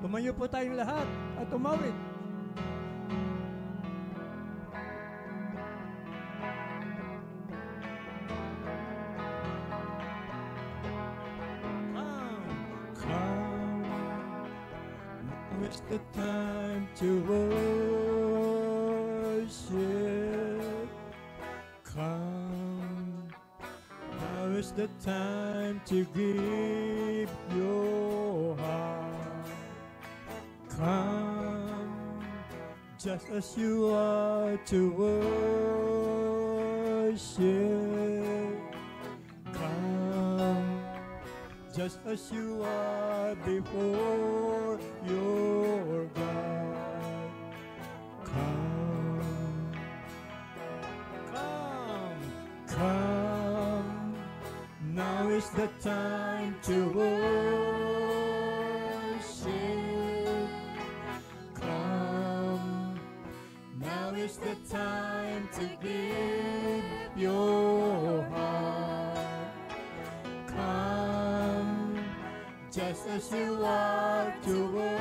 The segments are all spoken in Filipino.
Tumayo po tayong lahat at tumawid. It's the time to worship. Come, now is the time to give your heart. Come, just as you are to worship. Come, just as you are before your God. Come, come, come. Now is the time to worship. Come, now is the time to give your heart. Come, just as you are to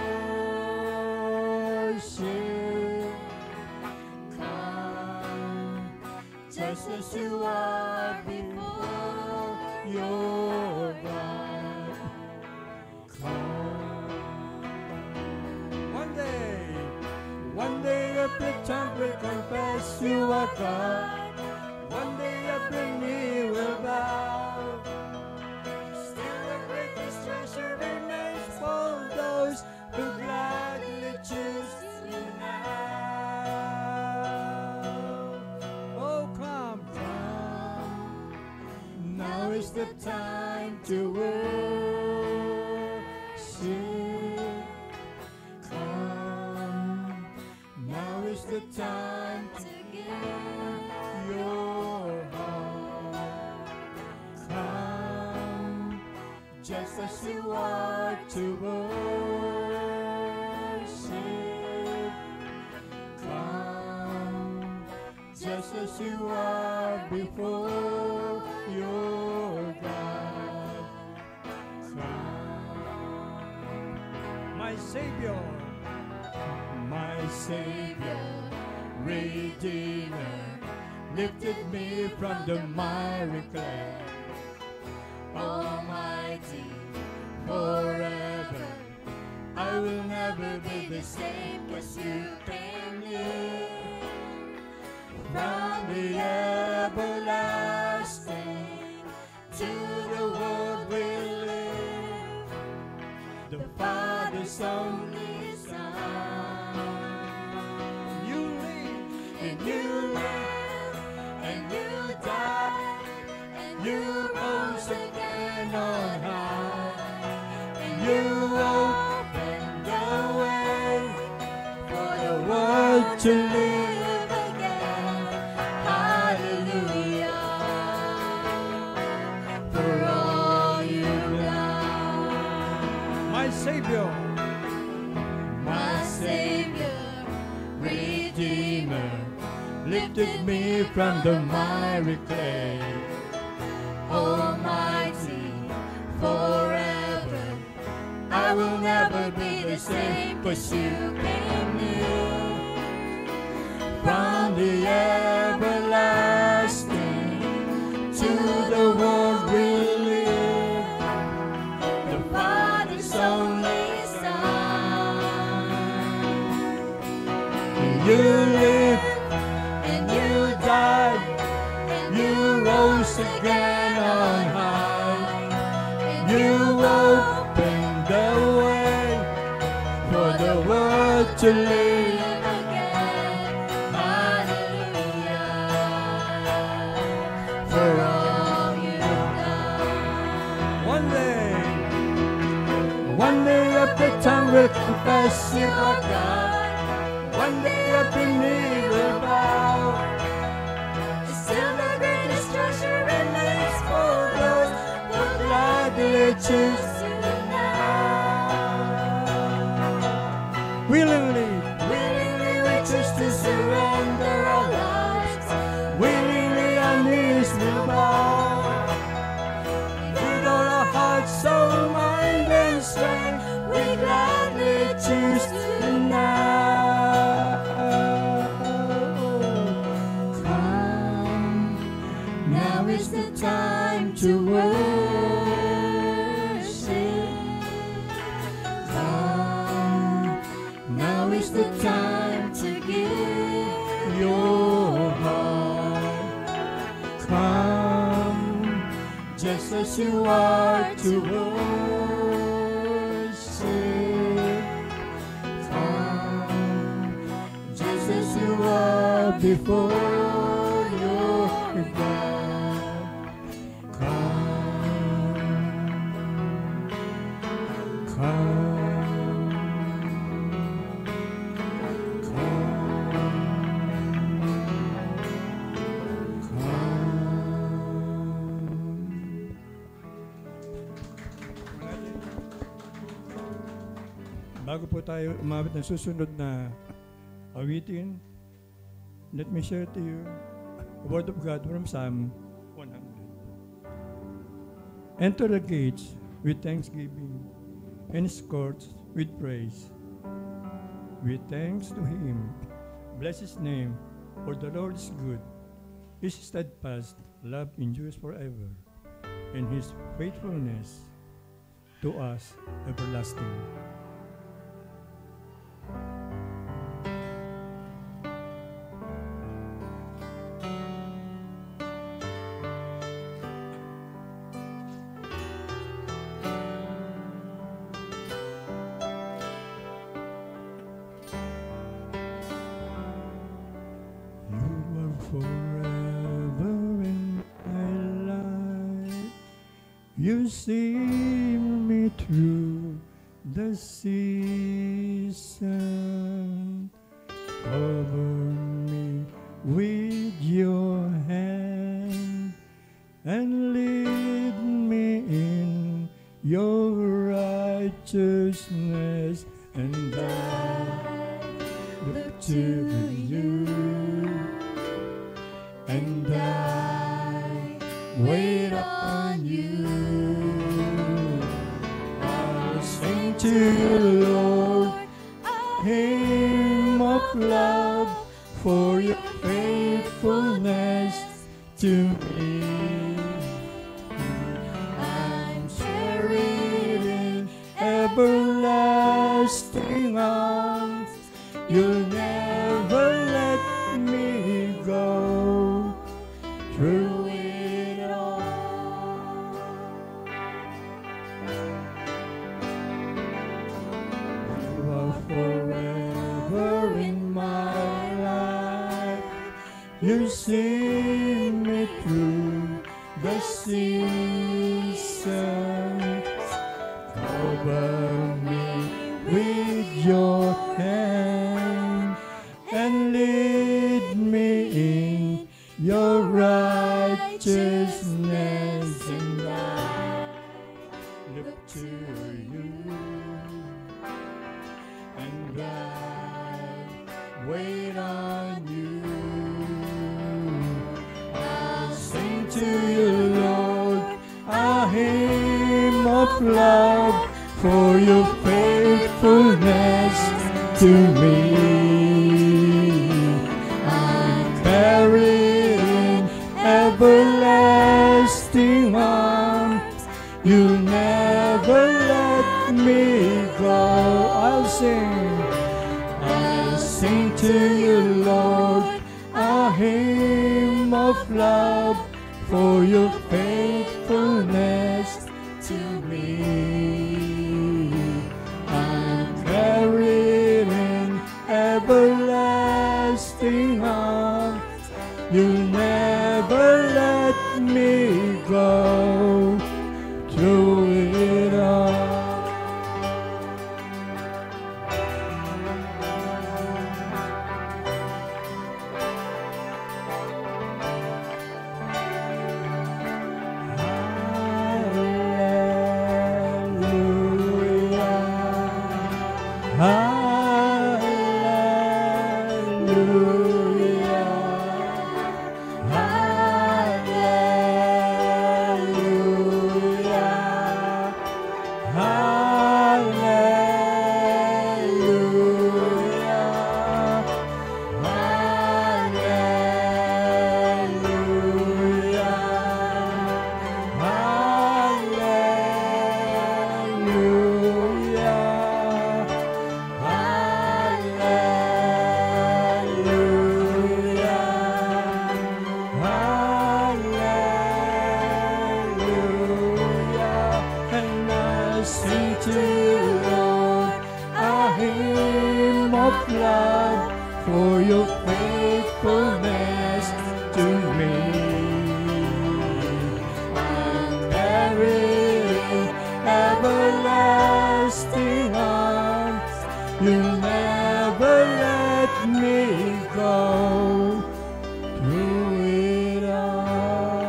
worship. Come, just as you are before your God. Come. One day every tongue will confess you are God. One day every knee will bow. Still the greatest treasure remains for those who gladly choose you now. Oh, come, come. Now is the time to worship. Come. Now is the time to give your heart. Come, just as you are to worship. Come, just as you are before your God. Come, my Savior, Redeemer, lifted me from the miry clay. Almighty, forever, I will never be the same, 'cause you came near. From the everlasting to the world we live, the Father's only Son. You live, and you live, and you died, and you rose again on high, and you opened the way for the world to live again. Hallelujah, for all you've done. My Savior, Redeemer, lifted me from the miry clay. Almighty, forever, I will never be the same, 'cause you came near. From the everlasting to the world we live, the Father's only Son. You live, and you died, and you rose again on high, and you opened the way for the world to live again. Hallelujah, for all you've done. One day every tongue will confess you are God. One day every knee will bow. Still the greatest treasure remains for those who gladly choose you now. Willingly we choose to surrender our lives. Willingly our knees will bow. With all our hearts, soul, mind, and strength, we gladly righteous now. Come, now is the time to worship. Come, now is the time to give your heart. Come, just as you are to worship. Before your God, come, come, Bago po tayo umabot ng susunod na awitin, let me share to you a word of God from Psalm 100. Enter the gates with thanksgiving and his courts with praise. With thanks to him, bless his name, for the Lord is good. His steadfast love endures forever, and his faithfulness to us everlasting. You see me through the season, cover me with your hand, and lead me in your righteousness, and I look to you, and I wait on you. To you, Lord, a hymn of love for your faithfulness to me. I'm carried in everlasting arms. You'll never let me go through it all. Forever in my life, you see me through the seasons. Cover me with your hand and lead me in your righteousness, and I look to you. And I wait on you. I'll sing to you, Lord, a hymn of love for your faithfulness to me. I'm carried in everlasting arms. You never let me go. I'll sing to you, Lord, a hymn of love for your faithfulness to me. I'm carried in everlasting arms. You never let me go through it all. sing to you, Lord, a hymn of love for your faithfulness to me. Unburied, everlasting arms, you'll never let me go. Through it all,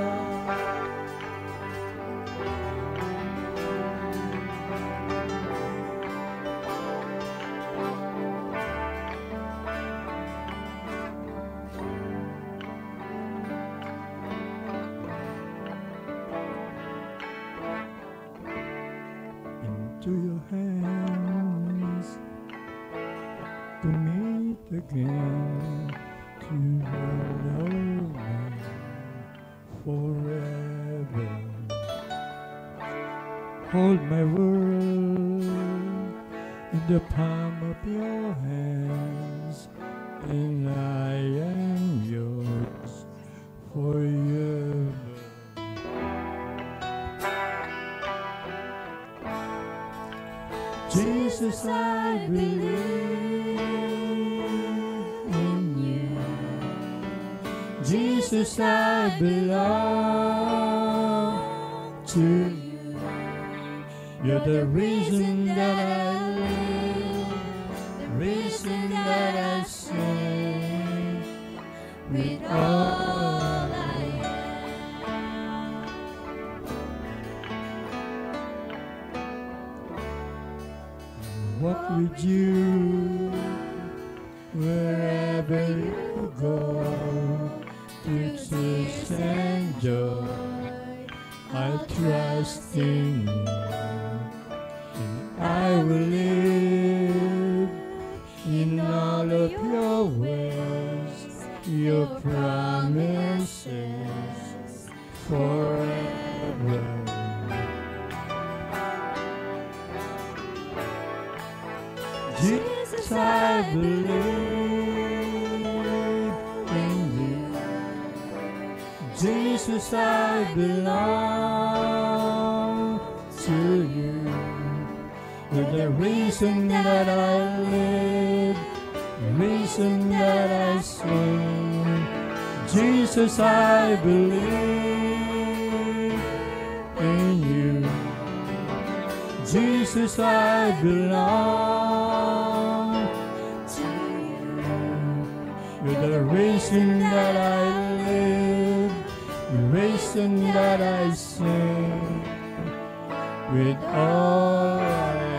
into your hands to meet again, to love me forever. Hold my world in the palm of your hands, and I am yours forever. Jesus, I believe in you. Jesus, I belong to you. You're the reason that I live, the reason that I sing, with all I am. Walk with you wherever you go, riches and joy. I'll trust in you, and I will live in all of your ways, your promises forever. Jesus, I believe in you. Jesus, I belong to you. You're the reason that I live, the reason that I sing. Jesus, I believe in you. Jesus, I belong to you. You're the reason that I live, the reason that I sing, with all I am.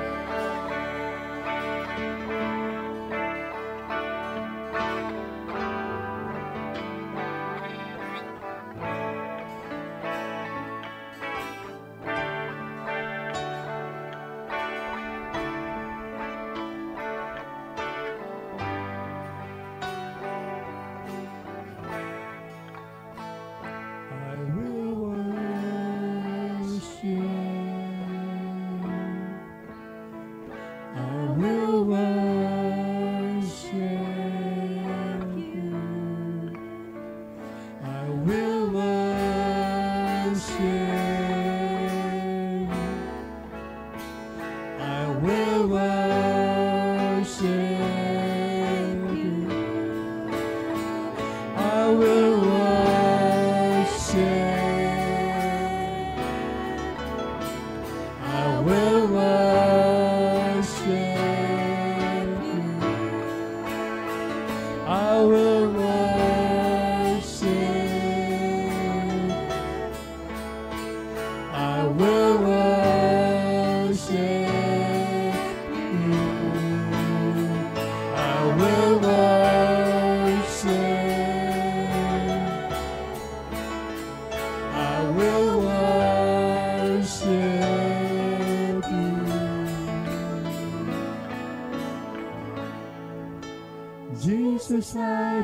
Jesus, I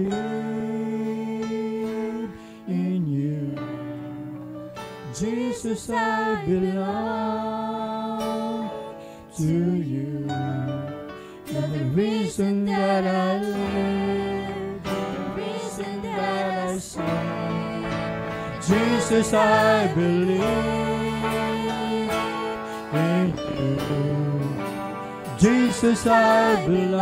believe in you. Jesus, I belong to you. You're the reason that I live, the reason that I sing. Jesus, I believe in thank you. Jesus, I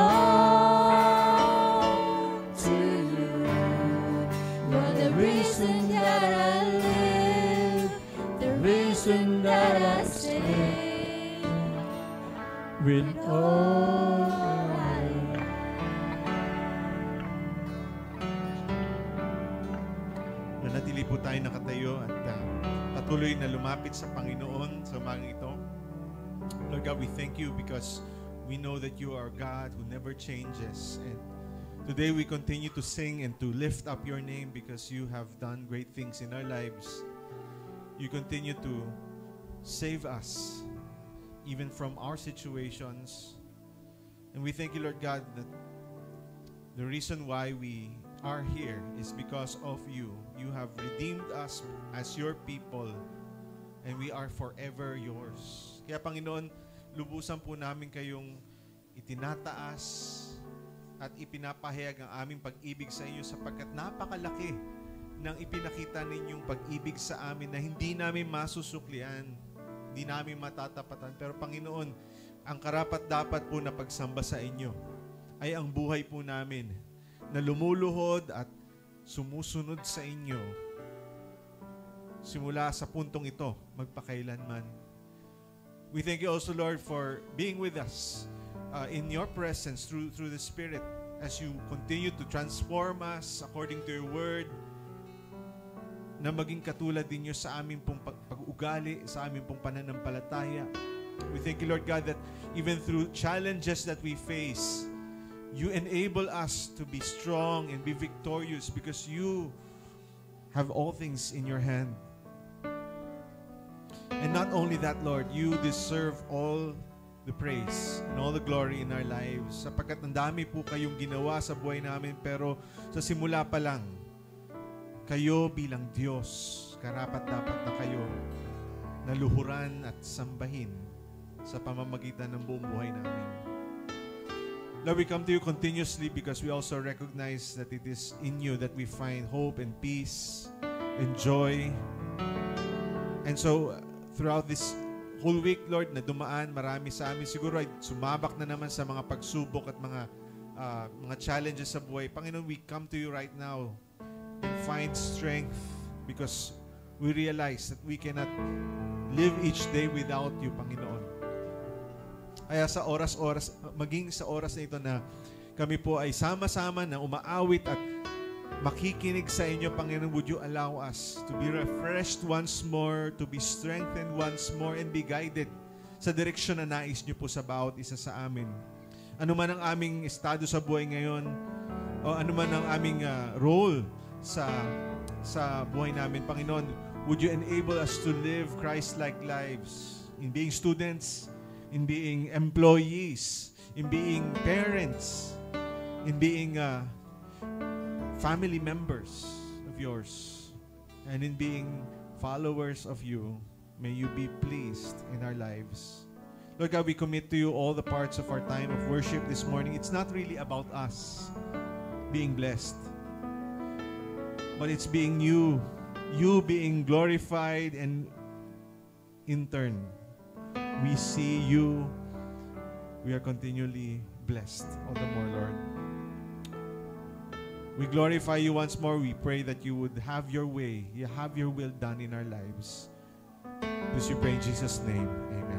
belong to you. You're the reason that I live, the reason that I stay. With all I Nanatili po tayo nakatayo at patuloy na lumapit sa Panginoon sa umagang ito. Lord God, we thank you because we know that you are God who never changes. And today we continue to sing and to lift up your name because you have done great things in our lives. You continue to save us even from our situations. And we thank you, Lord God, that the reason why we are here is because of you. You have redeemed us as your people and we are forever yours. Kaya Panginoon, lubusan po namin kayong itinataas at ipinapahayag ang aming pag-ibig sa inyo sapagkat napakalaki ng ipinakita ninyong pag-ibig sa amin na hindi namin masusuklian, hindi namin matatapatan. Pero Panginoon, ang karapat-dapat po na pagsamba sa inyo ay ang buhay po namin na lumuluhod at sumusunod sa inyo simula sa puntong ito magpakailanman. We thank you also, Lord, for being with us in your presence through the Spirit as you continue to transform us according to your word na maging katulad din nyo sa aming pong pag-ugali, sa aming pong pananampalataya. We thank you, Lord God, that even through challenges that we face, you enable us to be strong and be victorious because you have all things in your hand. And not only that, Lord, you deserve all the praise and all the glory in our lives. Sapagkat ang dami po kayong ginawa sa buhay namin, pero sa simula pa lang, kayo bilang Diyos, karapat-dapat na kayo naluhuran at sambahin sa pamamagitan ng buong buhay namin. Lord, we come to you continuously because we also recognize that it is in you that we find hope and peace and joy. And so, throughout this whole week, Lord, na dumaan, marami sa amin siguro ay sumabak na naman sa mga pagsubok at mga challenges sa buhay. Panginoon, we come to you right now and find strength because we realize that we cannot live each day without you, Panginoon. Kaya sa oras-oras, maging sa oras na ito na kami po ay sama-sama na umaawit at makikinig sa inyo, Panginoon, would you allow us to be refreshed once more, to be strengthened once more, and be guided sa direksyon na nais nyo po sa bawat isa sa amin. Ano man ang aming estado sa buhay ngayon, o ano man ang aming role sa buhay namin, Panginoon, would you enable us to live Christ-like lives in being students, in being employees, in being parents, in being family members of yours, and in being followers of you. May you be pleased in our lives. Lord God, we commit to you all the parts of our time of worship this morning. It's not really about us being blessed, but it's being you being glorified, and in turn, we see you, we are continually blessed all the more, Lord. We glorify you once more. We pray that you would have your way, you have your will done in our lives. This we pray in Jesus' name. Amen.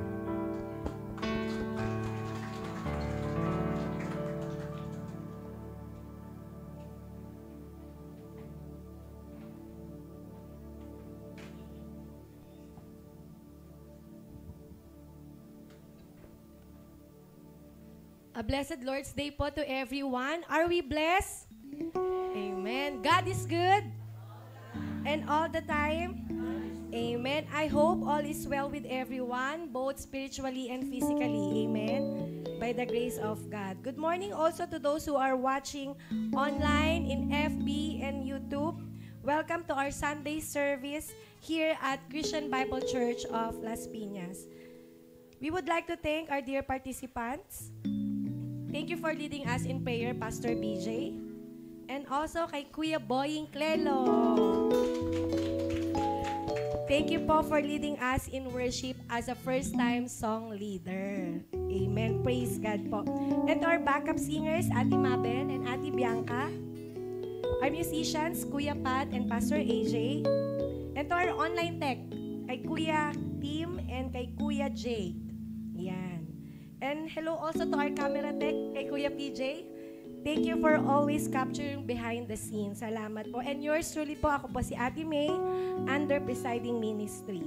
A blessed Lord's Day po to everyone. Are we blessed? Amen. God is good. And all the time. Amen. I hope all is well with everyone, both spiritually and physically. Amen. By the grace of God. Good morning also to those who are watching online in FB and YouTube. Welcome to our Sunday service here at Christian Bible Church of Las Piñas. We would like to thank our dear participants. Thank you for leading us in prayer, Pastor BJ. And also kay Kuya Boying Clelo. Thank you po for leading us in worship as a first-time song leader. Amen. Praise God po. And to our backup singers, Ate Mabel and Ate Bianca. Our musicians, Kuya Pat and Pastor AJ. And to our online tech, kay Kuya Tim and kay Kuya Jake. Yan. And hello also to our camera tech, kay Kuya PJ. Thank you for always capturing behind the scenes. Salamat po. And yours truly po, ako po si Ate May, under Presiding Ministry.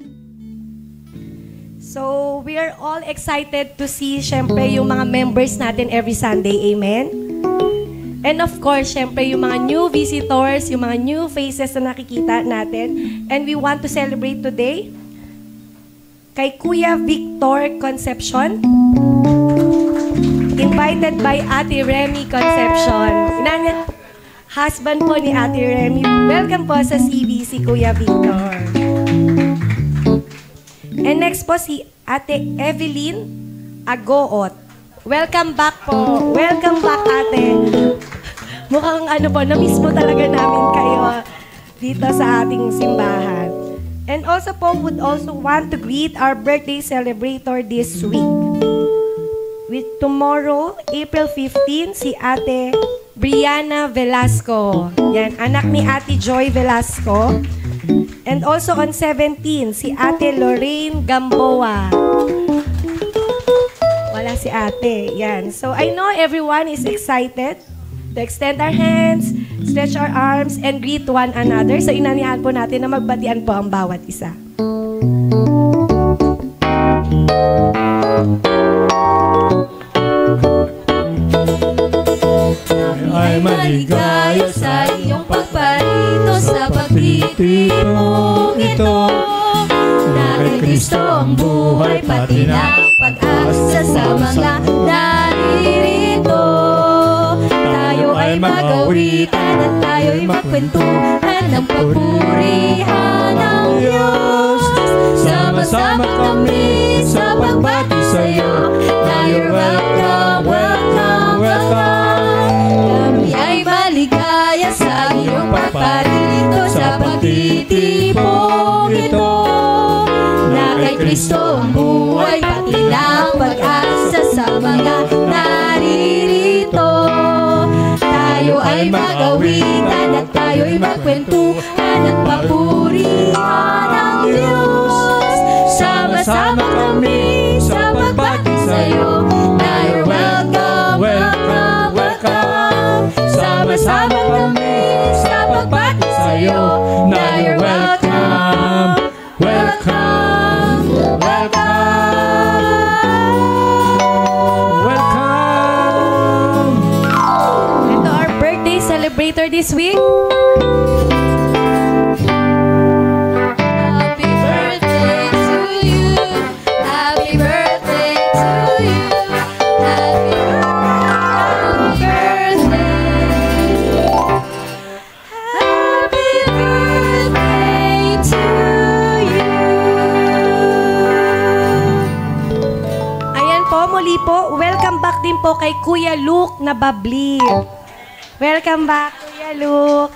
So, we are all excited to see, syempre, yung mga members natin every Sunday. Amen? And of course, syempre, yung mga new visitors, yung mga new faces na nakikita natin. And we want to celebrate today kay Kuya Victor Concepcion. Invited by Ate Remy Concepcion. Husband po ni Ate Remy. Welcome po sa CBC, Kuya Victor. And next po si Ate Evelyn Agoot. Welcome back po. Welcome back, Ate. Mukhang na-miss mo talaga namin kayo dito sa ating simbahan. And also po, would also want to greet our birthday celebrator this week. With tomorrow, April 15, si Ate Brianna Velasco. Yan, anak ni Ate Joy Velasco. And also on 17, si Ate Lorraine Gamboa. Wala si Ate. Yan. So I know everyone is excited to extend our hands, stretch our arms, and greet one another. So inanihan po natin na magbatian po ang bawat isa. Ay maligaya sa iyong pagparito sa pagtitipong ito, na kay Kristo ang buhay pati na pag-asa sa mga naririto. Tayo ay mag-awitan at tayo'y magkwentuhan ng papurihan ng Diyos. Sama-sama kami sa pagbati sa iyo. Tayo welcome, welcome, welcome. Kami ay maligaya sa iyong pagparito sa pagtitipong ito, na kay Kristo ang buhay pati na pag-asa sa mga naririto. Tayo ay mag-awitan at tayo'y magkwentuhan at papurihan ng Diyos. Sama-sama kami sa pagbati sa iyo. Tayo welcome, welcome, welcome. Sama-sama kami sa pagbati sa iyo. Tayo welcome, welcome, welcome, welcome. And to our birthday celebrator this week, din po kay Kuya Luke na Babli. Welcome back, Kuya Luke.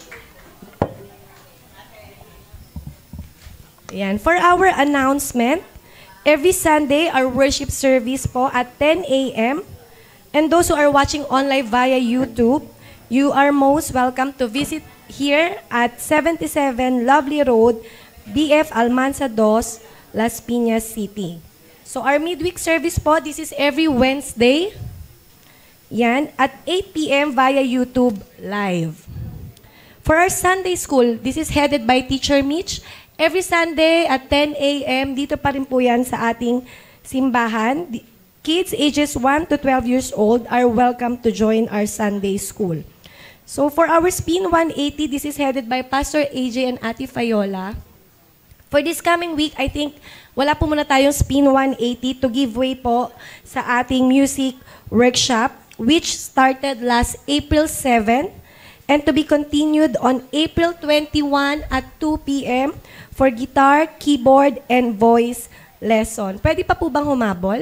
Ayan. For our announcement, every Sunday, our worship service po at 10 a.m. And those who are watching online via YouTube, you are most welcome to visit here at 77 Lovely Road, BF Almanza 2, Las Piñas City. So our midweek service po, this is every Wednesday. Yan, at 8 p.m. via YouTube Live. For our Sunday school, this is headed by Teacher Mitch. Every Sunday at 10 a.m., dito pa rin po yan sa ating simbahan. Kids ages 1 to 12 years old are welcome to join our Sunday school. So for our Spin 180, this is headed by Pastor AJ and Ate Fayola. For this coming week, I think wala po muna tayong Spin 180 to give way po sa ating music workshop, which started last April 7 and to be continued on April 21 at 2 p.m. for guitar, keyboard, and voice lesson. Pwede pa po bang humabol?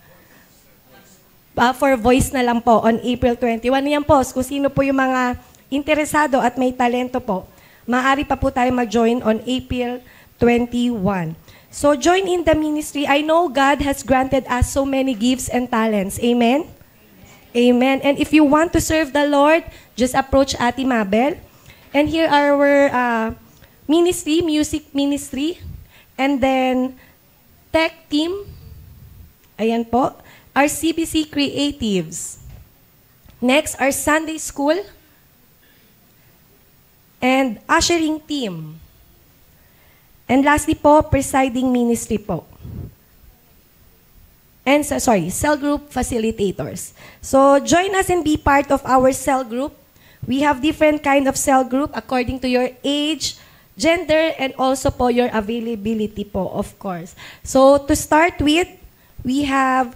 For voice na lang po on April 21. Yan po, kung sino po yung mga interesado at may talento po, maaari pa po tayo mag-join on April 21. So join in the ministry. I know God has granted us so many gifts and talents. Amen? Amen. And if you want to serve the Lord, just approach Ate Mabel. And here are our ministry, music ministry. And then tech team. Ayan po. Our CBC Creatives. Next, our Sunday School. And ushering team. And lastly po, presiding ministry po. And cell group facilitators. So join us and be part of our cell group. We have different kind of cell group according to your age, gender, and also po your availability po, of course. So to start with, we have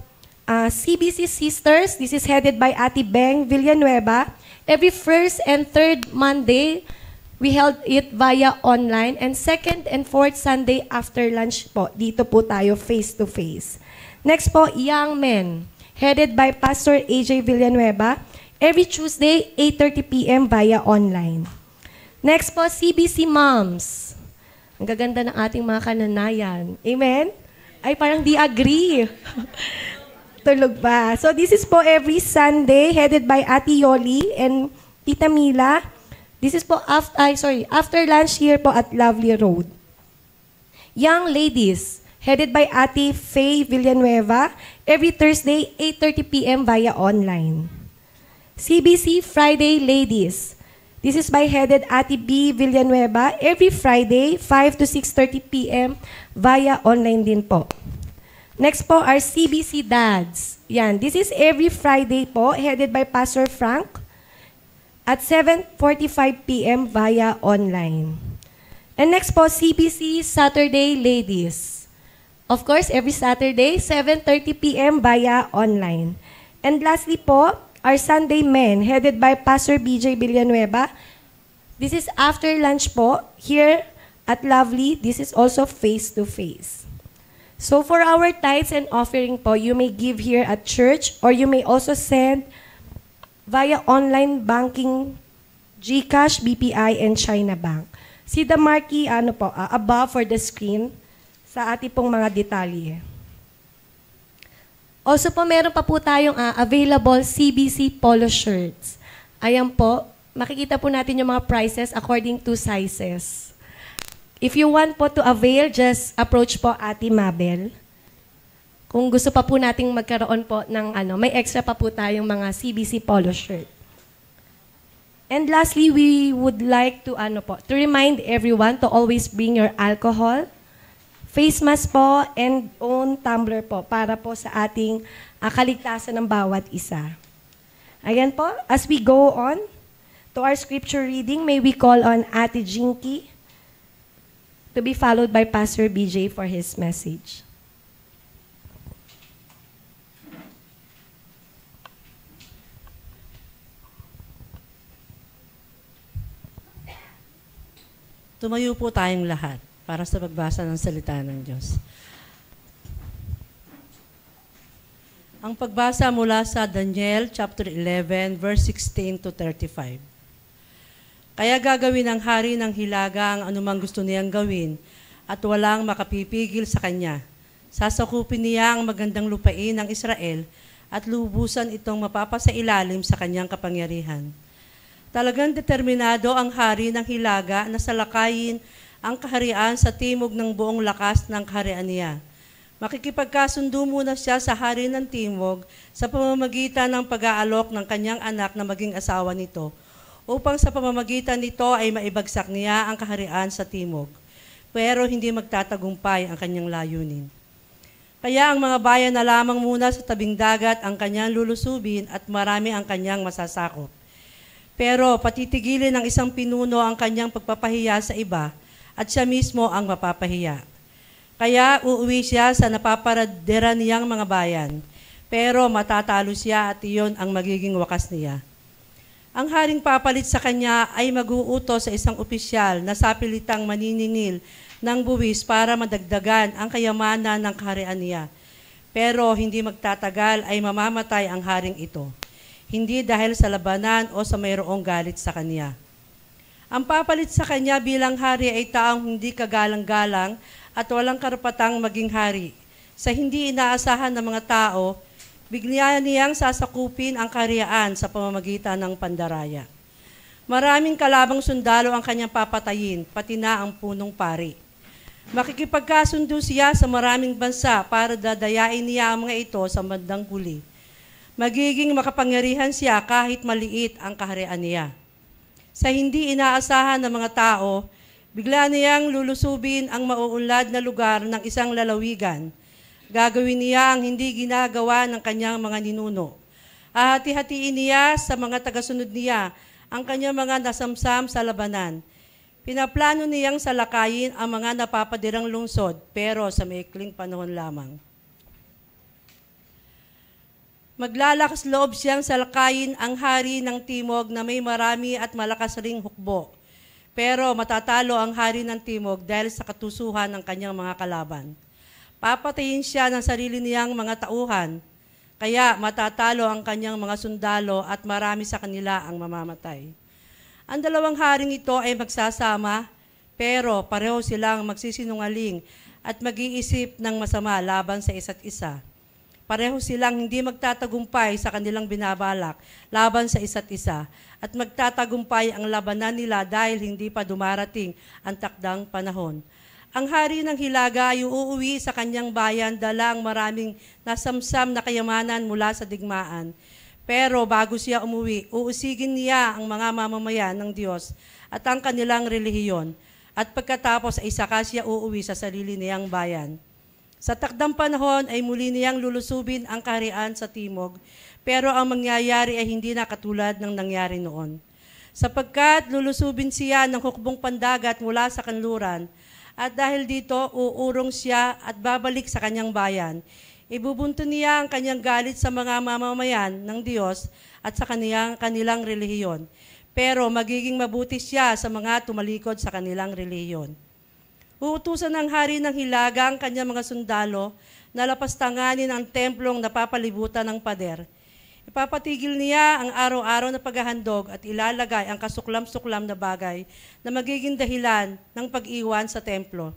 CBC Sisters. This is headed by Ate Beng Villanueva. Every first and third Monday, we held it via online. And second and fourth Sunday after lunch po, dito po tayo face-to-face. Next po, Young Men, headed by Pastor AJ Villanueva. Every Tuesday, 8:30 p.m. via online. Next po, CBC Moms. Ang gaganda ng ating mga kananayan. Amen? Ay, parang di agree. Tulog ba? So this is po every Sunday, headed by Ate Yoli and Tita Mila. This is po after lunch here po at Lovely Road. Young Ladies, headed by Ate Faye Villanueva, every Thursday, 8:30 p.m. via online. CBC Friday Ladies. This is by headed Ate B Villanueva, every Friday, 5 to 6:30 p.m. via online din po. Next po, our CBC Dads. Yan, this is every Friday po, headed by Pastor Frank, at 7:45 p.m. via online. And next po, CBC Saturday Ladies. Of course, every Saturday, 7:30 p.m. via online. And lastly po, our Sunday Men, headed by Pastor BJ Villanueva. This is after lunch po, here at Lovely. This is also face-to-face. So for our tithes and offering po, you may give here at church, or you may also send via online banking, GCash, BPI, and China Bank. See the marquee above for the screen sa ating pong mga detalye. Also po, meron pa po tayong available CBC polo shirts. Ayan po, makikita po natin yung mga prices according to sizes. If you want po to avail, just approach po Ate Mabel. Kung gusto pa po nating magkaroon po ng may extra pa po tayong mga CBC polo shirt. And lastly, we would like to to remind everyone to always bring your alcohol, face mask po, and own tumbler po para po sa ating kaligtasan ng bawat isa. Ayan po, as we go on to our scripture reading, may we call on Ate Jinky to be followed by Pastor BJ for his message. Tumayo po tayong lahat para sa pagbasa ng salita ng Diyos. Ang pagbasa mula sa Daniel chapter 11 verse 16 to 35. Kaya gagawin ng hari ng hilaga ang anumang gusto niyang gawin at walang makapipigil sa kanya. Sasakupin niya ang magandang lupain ng Israel at lubusan itong mapapasailalim sa kanyang kapangyarihan. Talagang determinado ang hari ng hilaga na salakayin ang kaharian sa timog ng buong lakas ng kaharian niya. Makikipagkasundo muna siya sa hari ng timog sa pamamagitan ng pag-aalok ng kanyang anak na maging asawa nito, upang sa pamamagitan nito ay maibagsak niya ang kaharian sa timog, pero hindi magtatagumpay ang kanyang layunin. Kaya ang mga bayan na lamang muna sa tabing dagat ang kanyang lulusubin at marami ang kanyang masasakop. Pero patitigilin ng isang pinuno ang kanyang pagpapahiya sa iba at siya mismo ang mapapahiya. Kaya uuwi siya sa napaparadera niyang mga bayan, pero matatalo siya at iyon ang magiging wakas niya. Ang haring papalit sa kanya ay mag-uutos sa isang opisyal na sapilitang maniningil ng buwis para madagdagan ang kayamanan ng kaharian niya. Pero hindi magtatagal ay mamamatay ang haring ito. Hindi dahil sa labanan o sa mayroong galit sa kanya. Ang papalit sa kanya bilang hari ay taong hindi kagalang-galang at walang karapatang maging hari. Sa hindi inaasahan ng mga tao, bigla niyang sasakupin ang kaharian sa pamamagitan ng pandaraya. Maraming kalabang sundalo ang kanyang papatayin, pati na ang punong pari. Makikipagkasundo siya sa maraming bansa para dadayain niya ang mga ito sa bandang huli. Magiging makapangyarihan siya kahit maliit ang kaharian niya. Sa hindi inaasahan ng mga tao, bigla niyang lulusubin ang mauunlad na lugar ng isang lalawigan. Gagawin niya ang hindi ginagawa ng kanyang mga ninuno. Hati-hatiin niya sa mga tagasunod niya ang kanyang mga nasamsam sa labanan. Pinaplano niyang salakayin ang mga napapadirang lungsod, pero sa maikling panahon lamang. Maglalakas loob siyang salakayin ang hari ng Timog na may marami at malakas ring hukbo. Pero matatalo ang hari ng Timog dahil sa katusuhan ng kanyang mga kalaban. Papatayin siya ng sarili niyang mga tauhan, kaya matatalo ang kanyang mga sundalo at marami sa kanila ang mamamatay. Ang dalawang haring ito ay magsasama, pero pareho silang magsisinungaling at mag-iisip ng masama laban sa isa't isa. Pareho silang hindi magtatagumpay sa kanilang binabalak laban sa isa't isa at magtatagumpay ang labanan nila dahil hindi pa dumarating ang takdang panahon. Ang hari ng hilaga ay uuwi sa kanyang bayan dala ang maraming nasamsam na kayamanan mula sa digmaan. Pero bago siya umuwi, uusigin niya ang mga mamamayan ng Diyos at ang kanilang relihiyon. At pagkatapos ay saka siya uuwi sa sarili niyang bayan. Sa takdang panahon ay muli niyang lulusubin ang kaharian sa Timog, pero ang mangyayari ay hindi na katulad ng nangyari noon. Sapagkat lulusubin siya ng hukbong pandagat mula sa kanluran, at dahil dito uurong siya at babalik sa kanyang bayan. Ibubunto niya ang kanyang galit sa mga mamamayan ng Diyos at sa kanilang relihiyon. Pero magiging mabuti siya sa mga tumalikod sa kanilang relihiyon. Uutusan ng hari ng hilaga ang kanyang mga sundalo na lapastanganin ang templong napapalibutan ng pader. Ipapatigil niya ang araw-araw na paghahandog at ilalagay ang kasuklam-suklam na bagay na magiging dahilan ng pag-iwan sa templo.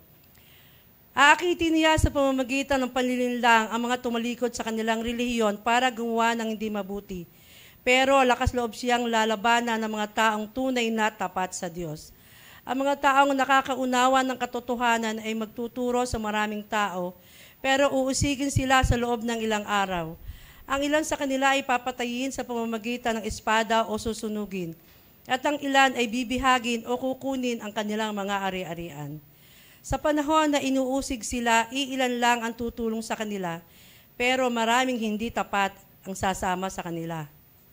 Aakitin niya sa pamamagitan ng panlilinlang ang mga tumalikod sa kanilang relihiyon para gumawa ng hindi mabuti. Pero lakas loob siyang lalabanan ng mga taong tunay na tapat sa Diyos. Ang mga taong nakakaunawa ng katotohanan ay magtuturo sa maraming tao, pero uusigin sila sa loob ng ilang araw. Ang ilan sa kanila ay papatayin sa pamamagitan ng espada o susunugin, at ang ilan ay bibihagin o kukunin ang kanilang mga ari-arian. Sa panahon na inuusig sila, iilan lang ang tutulong sa kanila, pero maraming hindi tapat ang sasama sa kanila.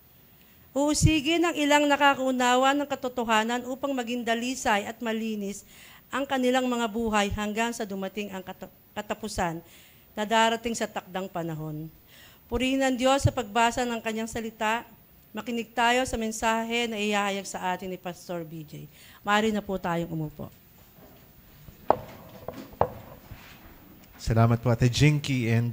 Uusigin ng ilang nakakaunawa ng katotohanan upang maging dalisay at malinis ang kanilang mga buhay hanggang sa dumating ang katapusan na darating sa takdang panahon. Purihin ang Diyos sa pagbasa ng kanyang salita. Makinig tayo sa mensahe na ihahayag sa atin ni Pastor BJ. Maaari na po tayong umupo. Salamat po, Ate Jinky. And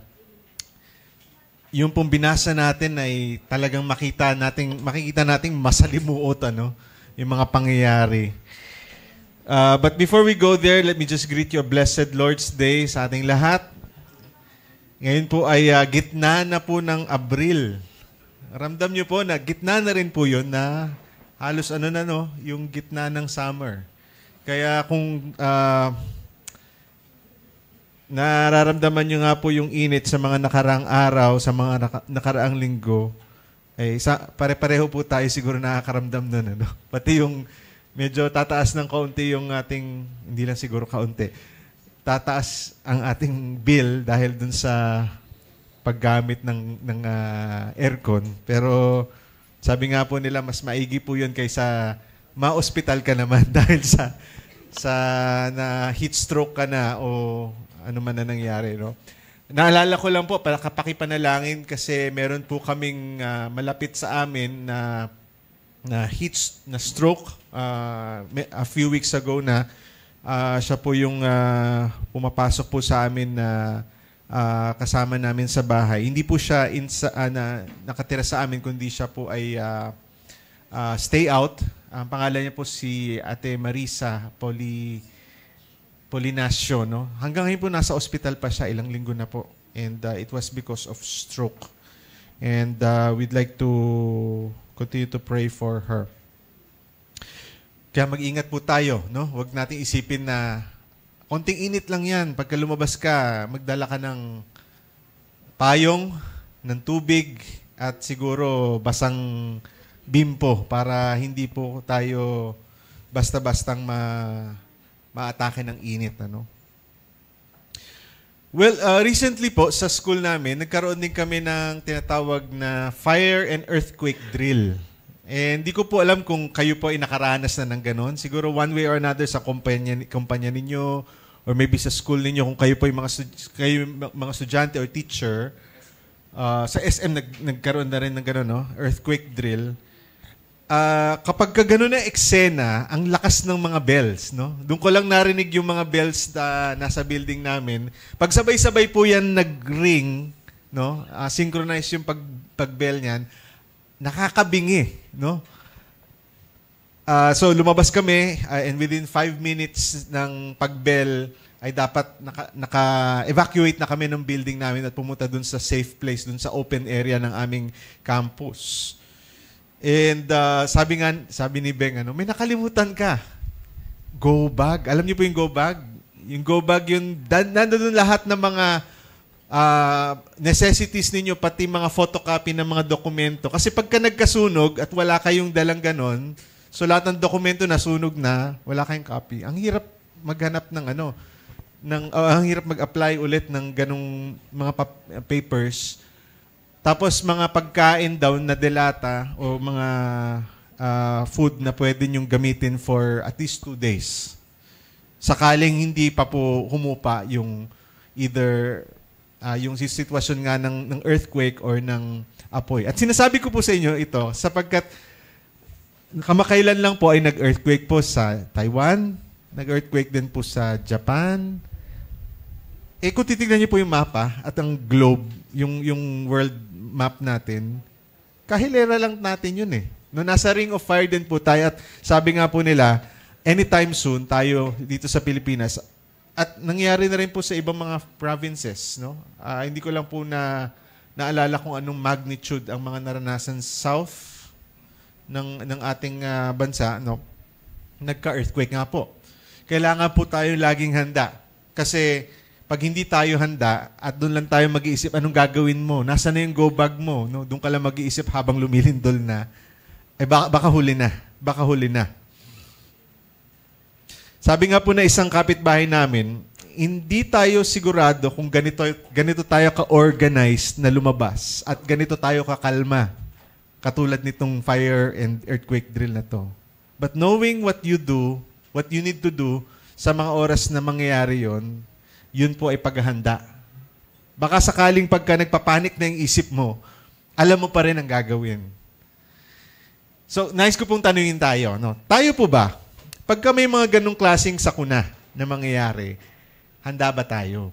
yung pong binasa natin ay talagang makikita nating masalimuot yung mga pangyayari. But before we go there, let me just greet you a blessed Lord's Day sa ating lahat. Ngayon po ay gitna na po ng Abril. Ramdam nyo po na gitna na rin po yun na halos yung gitna ng summer. Kaya kung nararamdaman nyo nga po yung init sa mga nakaraang araw, sa mga nakaraang linggo, pare-pareho po tayo siguro nakakaramdam nun. Pati yung medyo tataas ng kaunti yung ating, hindi lang siguro kaunti, tataas ang ating bill dahil dun sa paggamit ng aircon. Pero sabi nga po nila, mas maigi po yun kaysa ma-hospital ka naman dahil sa na heat stroke ka na o ano man na nangyari, no? Naalala ko lang po, para kapakipanalangin kasi meron po kaming malapit sa amin na stroke a few weeks ago na siya po yung pumapasok po sa amin na kasama namin sa bahay. Hindi po siya nakatira sa amin, kundi siya po ay stay out. Ang pangalan niya po si Ate Marisa Polinasio, no? Hanggang ngayon po nasa ospital pa siya, ilang linggo na po. And it was because of stroke. And we'd like to continue to pray for her. Kaya mag-ingat po tayo, no? Huwag nating isipin na konting init lang yan. Pagka lumabas ka, magdala ka ng payong, ng tubig, at siguro basang bimpo para hindi po tayo basta-bastang maatake ng init. Ano? Well, recently po sa school namin, nagkaroon din kami ng tinatawag na fire and earthquake drill. And hindi ko po alam kung kayo po ay nakaranas na ng ganon. Siguro one way or another sa kumpanya ninyo or maybe sa school ninyo kung kayo po ay mga estudyante or teacher. Sa SM nagkaroon na rin ng gano'n, no? Earthquake drill. Kapag ka gano'n na eksena, ang lakas ng mga bells, no? Doon ko lang narinig yung mga bells na nasa building namin. Pag sabay-sabay po yan nag-ring, no? Synchronize yung pag-bell niyan, nakakabingi, no? So lumabas kami and within 5 minutes ng pag-bell, ay dapat naka-evacuate na kami ng building namin at pumunta dun sa safe place, dun sa open area ng aming campus. And sabi ni Beng, may nakalimutan ka. Go bag. Alam niyo po yung go bag? Yung go bag, nandun lahat ng mga necessities ninyo, pati mga photocopy ng mga dokumento. Kasi pagka nagkasunog at wala kayong dalang ganon, so lahat ng dokumento nasunog na, wala kayong copy. Ang hirap maghanap ng ang hirap mag-apply ulit ng ganong mga papers. Tapos mga pagkain daw na delata o mga food na pwede nyong gamitin for at least 2 days. Sakaling hindi pa po humupa yung either yung sitwasyon nga ng earthquake or ng apoy. At sinasabi ko po sa inyo ito sapagkat kamakailan lang po ay nag-earthquake po sa Taiwan, nag-earthquake din po sa Japan. Kung titignan niyo po yung mapa at ang globe, yung world map natin, kahilera lang natin yun eh. No, nasa Ring of Fire din po tayo at sabi nga po nila, anytime soon tayo dito sa Pilipinas at nangyari na rin po sa ibang mga provinces. No? Hindi ko lang po naalala kung anong magnitude ang mga naranasan south ng ating bansa. No? Nagka-earthquake nga po. Kailangan po tayo laging handa. Kasi pag hindi tayo handa at doon lang tayo mag-iisip anong gagawin mo, nasa na yung go bag mo, no? Doon ka lang mag-iisip habang lumilindol na, baka huli na. Baka huli na. Sabi nga po na isang kapitbahay namin, hindi tayo sigurado kung ganito tayo ka-organized na lumabas at ganito tayo kakalma. Katulad nitong fire and earthquake drill na to. But knowing what you need to do sa mga oras na mangyayari yon, yun po ay paghahanda. Baka sakaling pagka nagpapanik na yung isip mo, alam mo pa rin ang gagawin. So, nais ko pong tanungin tayo. No? Tayo po ba, pagka may mga ganong klaseng sakuna na mangyayari, handa ba tayo?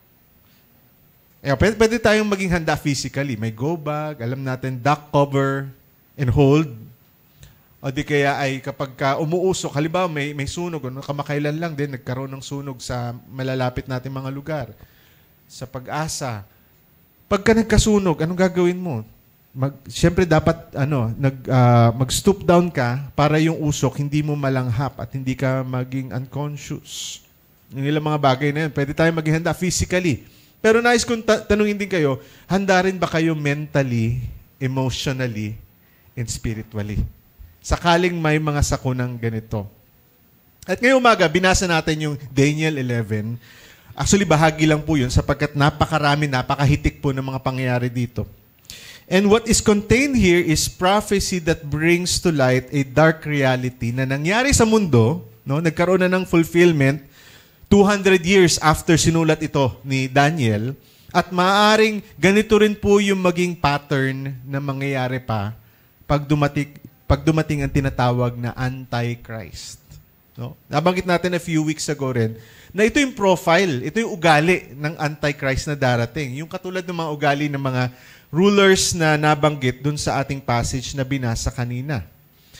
Pwede tayong maging handa physically. May go bag, alam natin, duck cover, and hold. O di kaya ay kapag umuusok, halimbawa may sunog, kamakailan lang din, nagkaroon ng sunog sa malalapit natin mga lugar. Sa Pag-asa. Pagka nagkasunog, anong gagawin mo? Siyempre dapat mag-stoop down ka para yung usok hindi mo malanghap at hindi ka maging unconscious. Yung ilang mga bagay na yun, pwede tayo maghihanda physically. Pero nais kong tanungin din kayo, handa rin ba kayo mentally, emotionally, and spiritually? Sakaling may mga sakunang ganito. At ngayong umaga, binasa natin yung Daniel 11. Actually, bahagi lang po yun sapagkat napakahitik po ng mga pangyayari dito. And what is contained here is prophecy that brings to light a dark reality na nangyari sa mundo, no? Nagkaroon na ng fulfillment 200 years after sinulat ito ni Daniel. At maaaring ganito rin po yung maging pattern na mangyayari pa pag dumating ang tinatawag na Antichrist. No? Nabanggit natin a few weeks ago rin na ito yung profile, ito yung ugali ng Antichrist na darating. Yung katulad ng mga ugali ng mga rulers na nabanggit dun sa ating passage na binasa kanina.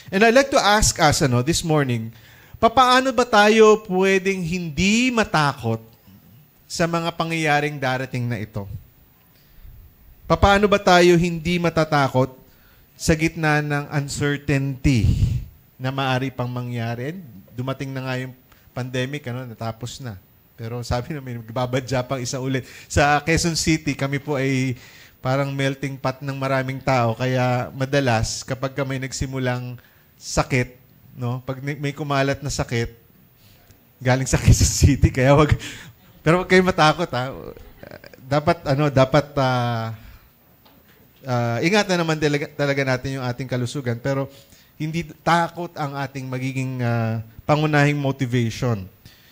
And I'd like to ask us this morning, paano ba tayo pwedeng hindi matakot sa mga pangyayaring darating na ito? Paano ba tayo hindi matatakot sa gitna ng uncertainty na maaari pang mangyari? Dumating na nga yung pandemic, natapos na. Pero sabi namin, magbabadya pang isa ulit. Sa Quezon City, kami po ay parang melting pot ng maraming tao. Kaya madalas, kapag may nagsimulang sakit, pag may kumalat na sakit, galing sa Quezon City, kaya pero wag kayo matakot, ha? Dapat ingatan naman talaga natin yung ating kalusugan, pero hindi takot ang ating magiging pangunahing motivation.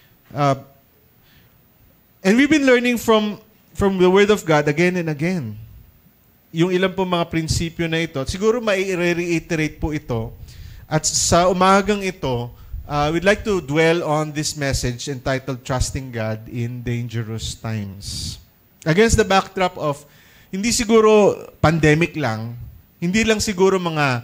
And we've been learning from the Word of God again and again. Yung ilang po mga prinsipyo na ito, siguro mai-reiterate po ito. At sa umagang ito, we'd like to dwell on this message entitled Trusting God in Dangerous Times. Against the backdrop of, hindi siguro pandemic lang, hindi lang siguro mga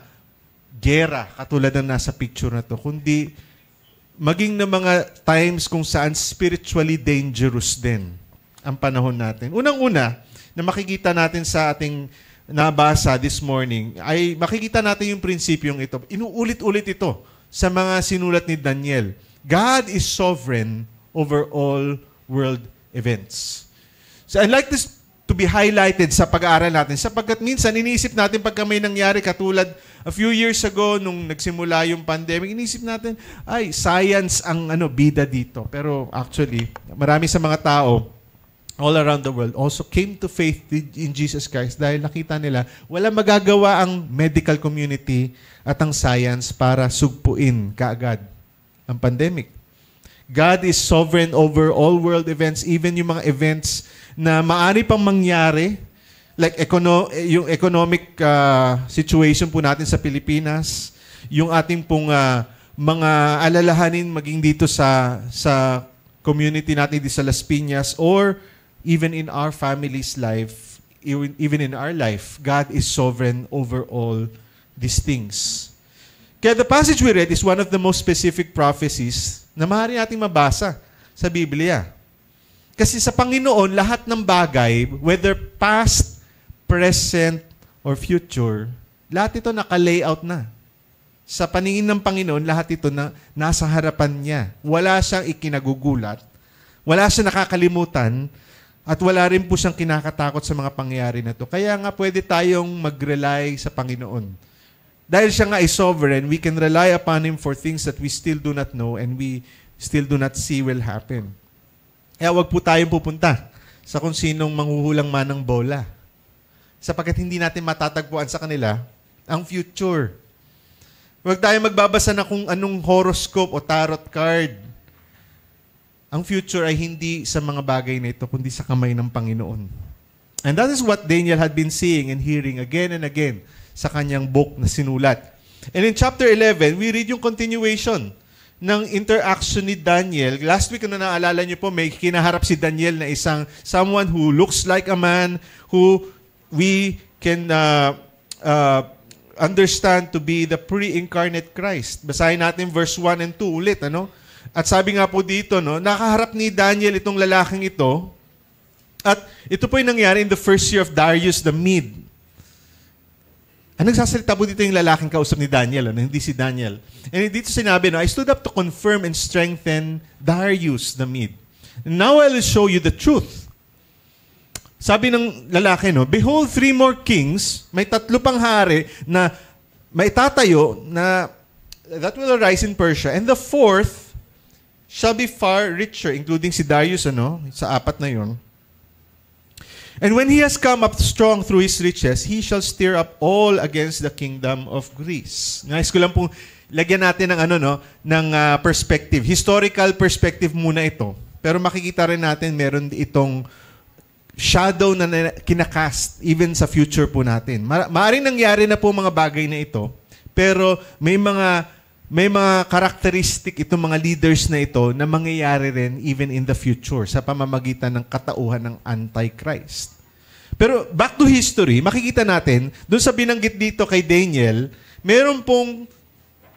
gera katulad ng nasa picture na to, kundi maging na mga times kung saan spiritually dangerous din ang panahon natin. Unang-una, na makikita natin sa ating nabasa this morning, ay makikita natin yung prinsipyong ito. Inuulit-ulit ito sa mga sinulat ni Daniel. God is sovereign over all world events. So I'd like this to be highlighted sa pag-aaral natin sapagkat minsan iniisip natin pagka may nangyari katulad a few years ago nung nagsimula yung pandemic, iniisip natin, ay, science ang bida dito. Pero actually, marami sa mga tao all around the world also came to faith in Jesus Christ dahil nakita nila wala magagawa ang medical community at ang science para sugpuin kaagad ang pandemic. God is sovereign over all world events, even yung mga events na maaari pang mangyari, like yung economic situation po natin sa Pilipinas, yung ating pong mga alalahanin maging dito sa community natin dito sa Las Piñas, or even in our family's life, even in our life, God is sovereign over all these things. Kaya the passage we read is one of the most specific prophecies na maaari nating mabasa sa Biblia. Kasi sa Panginoon, lahat ng bagay, whether past, present, or future, lahat ito naka-layout na. Sa paningin ng Panginoon, lahat ito na nasa harapan niya. Wala siyang ikinagugulat, wala siyang nakakalimutan, at wala rin po siyang kinakatakot sa mga pangyayari na ito. Kaya nga pwede tayong mag-rely sa Panginoon. Dahil siya nga ay sovereign, we can rely upon Him for things that we still do not know and we still do not see will happen. Kaya wag po tayong pupunta sa kung sinong manghuhulang man ng bola. Sapagkat hindi natin matatagpuan sa kanila ang future. Wag tayong magbabasa na kung anong horoscope o tarot card. Ang future ay hindi sa mga bagay na ito, kundi sa kamay ng Panginoon. And that is what Daniel had been seeing and hearing again and again sa kanyang book na sinulat. And in chapter 11, we read yung continuation ng interaction ni Daniel. Last week, kung naalala niyo po, may kinaharap si Daniel na someone who looks like a man, who we can understand to be the pre-incarnate Christ. Basahin natin verse 1 and 2 ulit, At sabi nga po dito, nakaharap ni Daniel itong lalaking ito. At ito po yung nangyari in the first year of Darius the Mede. Nagsasalita po dito yung lalaking kausap ni Daniel, hindi si Daniel. And dito sinabi, I stood up to confirm and strengthen Darius the Mede. Now I will show you the truth. Sabi ng lalaki, Behold, 3 more kings, may 3 pang hari na may tatayo na that will arise in Persia. And the 4th shall be far richer, including si Darius, sa 4 na yun. And when he has come up strong through his riches, he shall stir up all against the kingdom of Greece. Nais ko lang pong lagyan natin ng perspective. Historical perspective muna ito. Pero makikita rin natin meron itong shadow na kinakast even sa future po natin. Maaaring nangyari na po mga bagay na ito, pero may mga karakteristik itong mga leaders na ito na mangyayari rin even in the future sa pamamagitan ng katauhan ng Antichrist. Pero back to history, makikita natin, doon sa binanggit dito kay Daniel, meron pong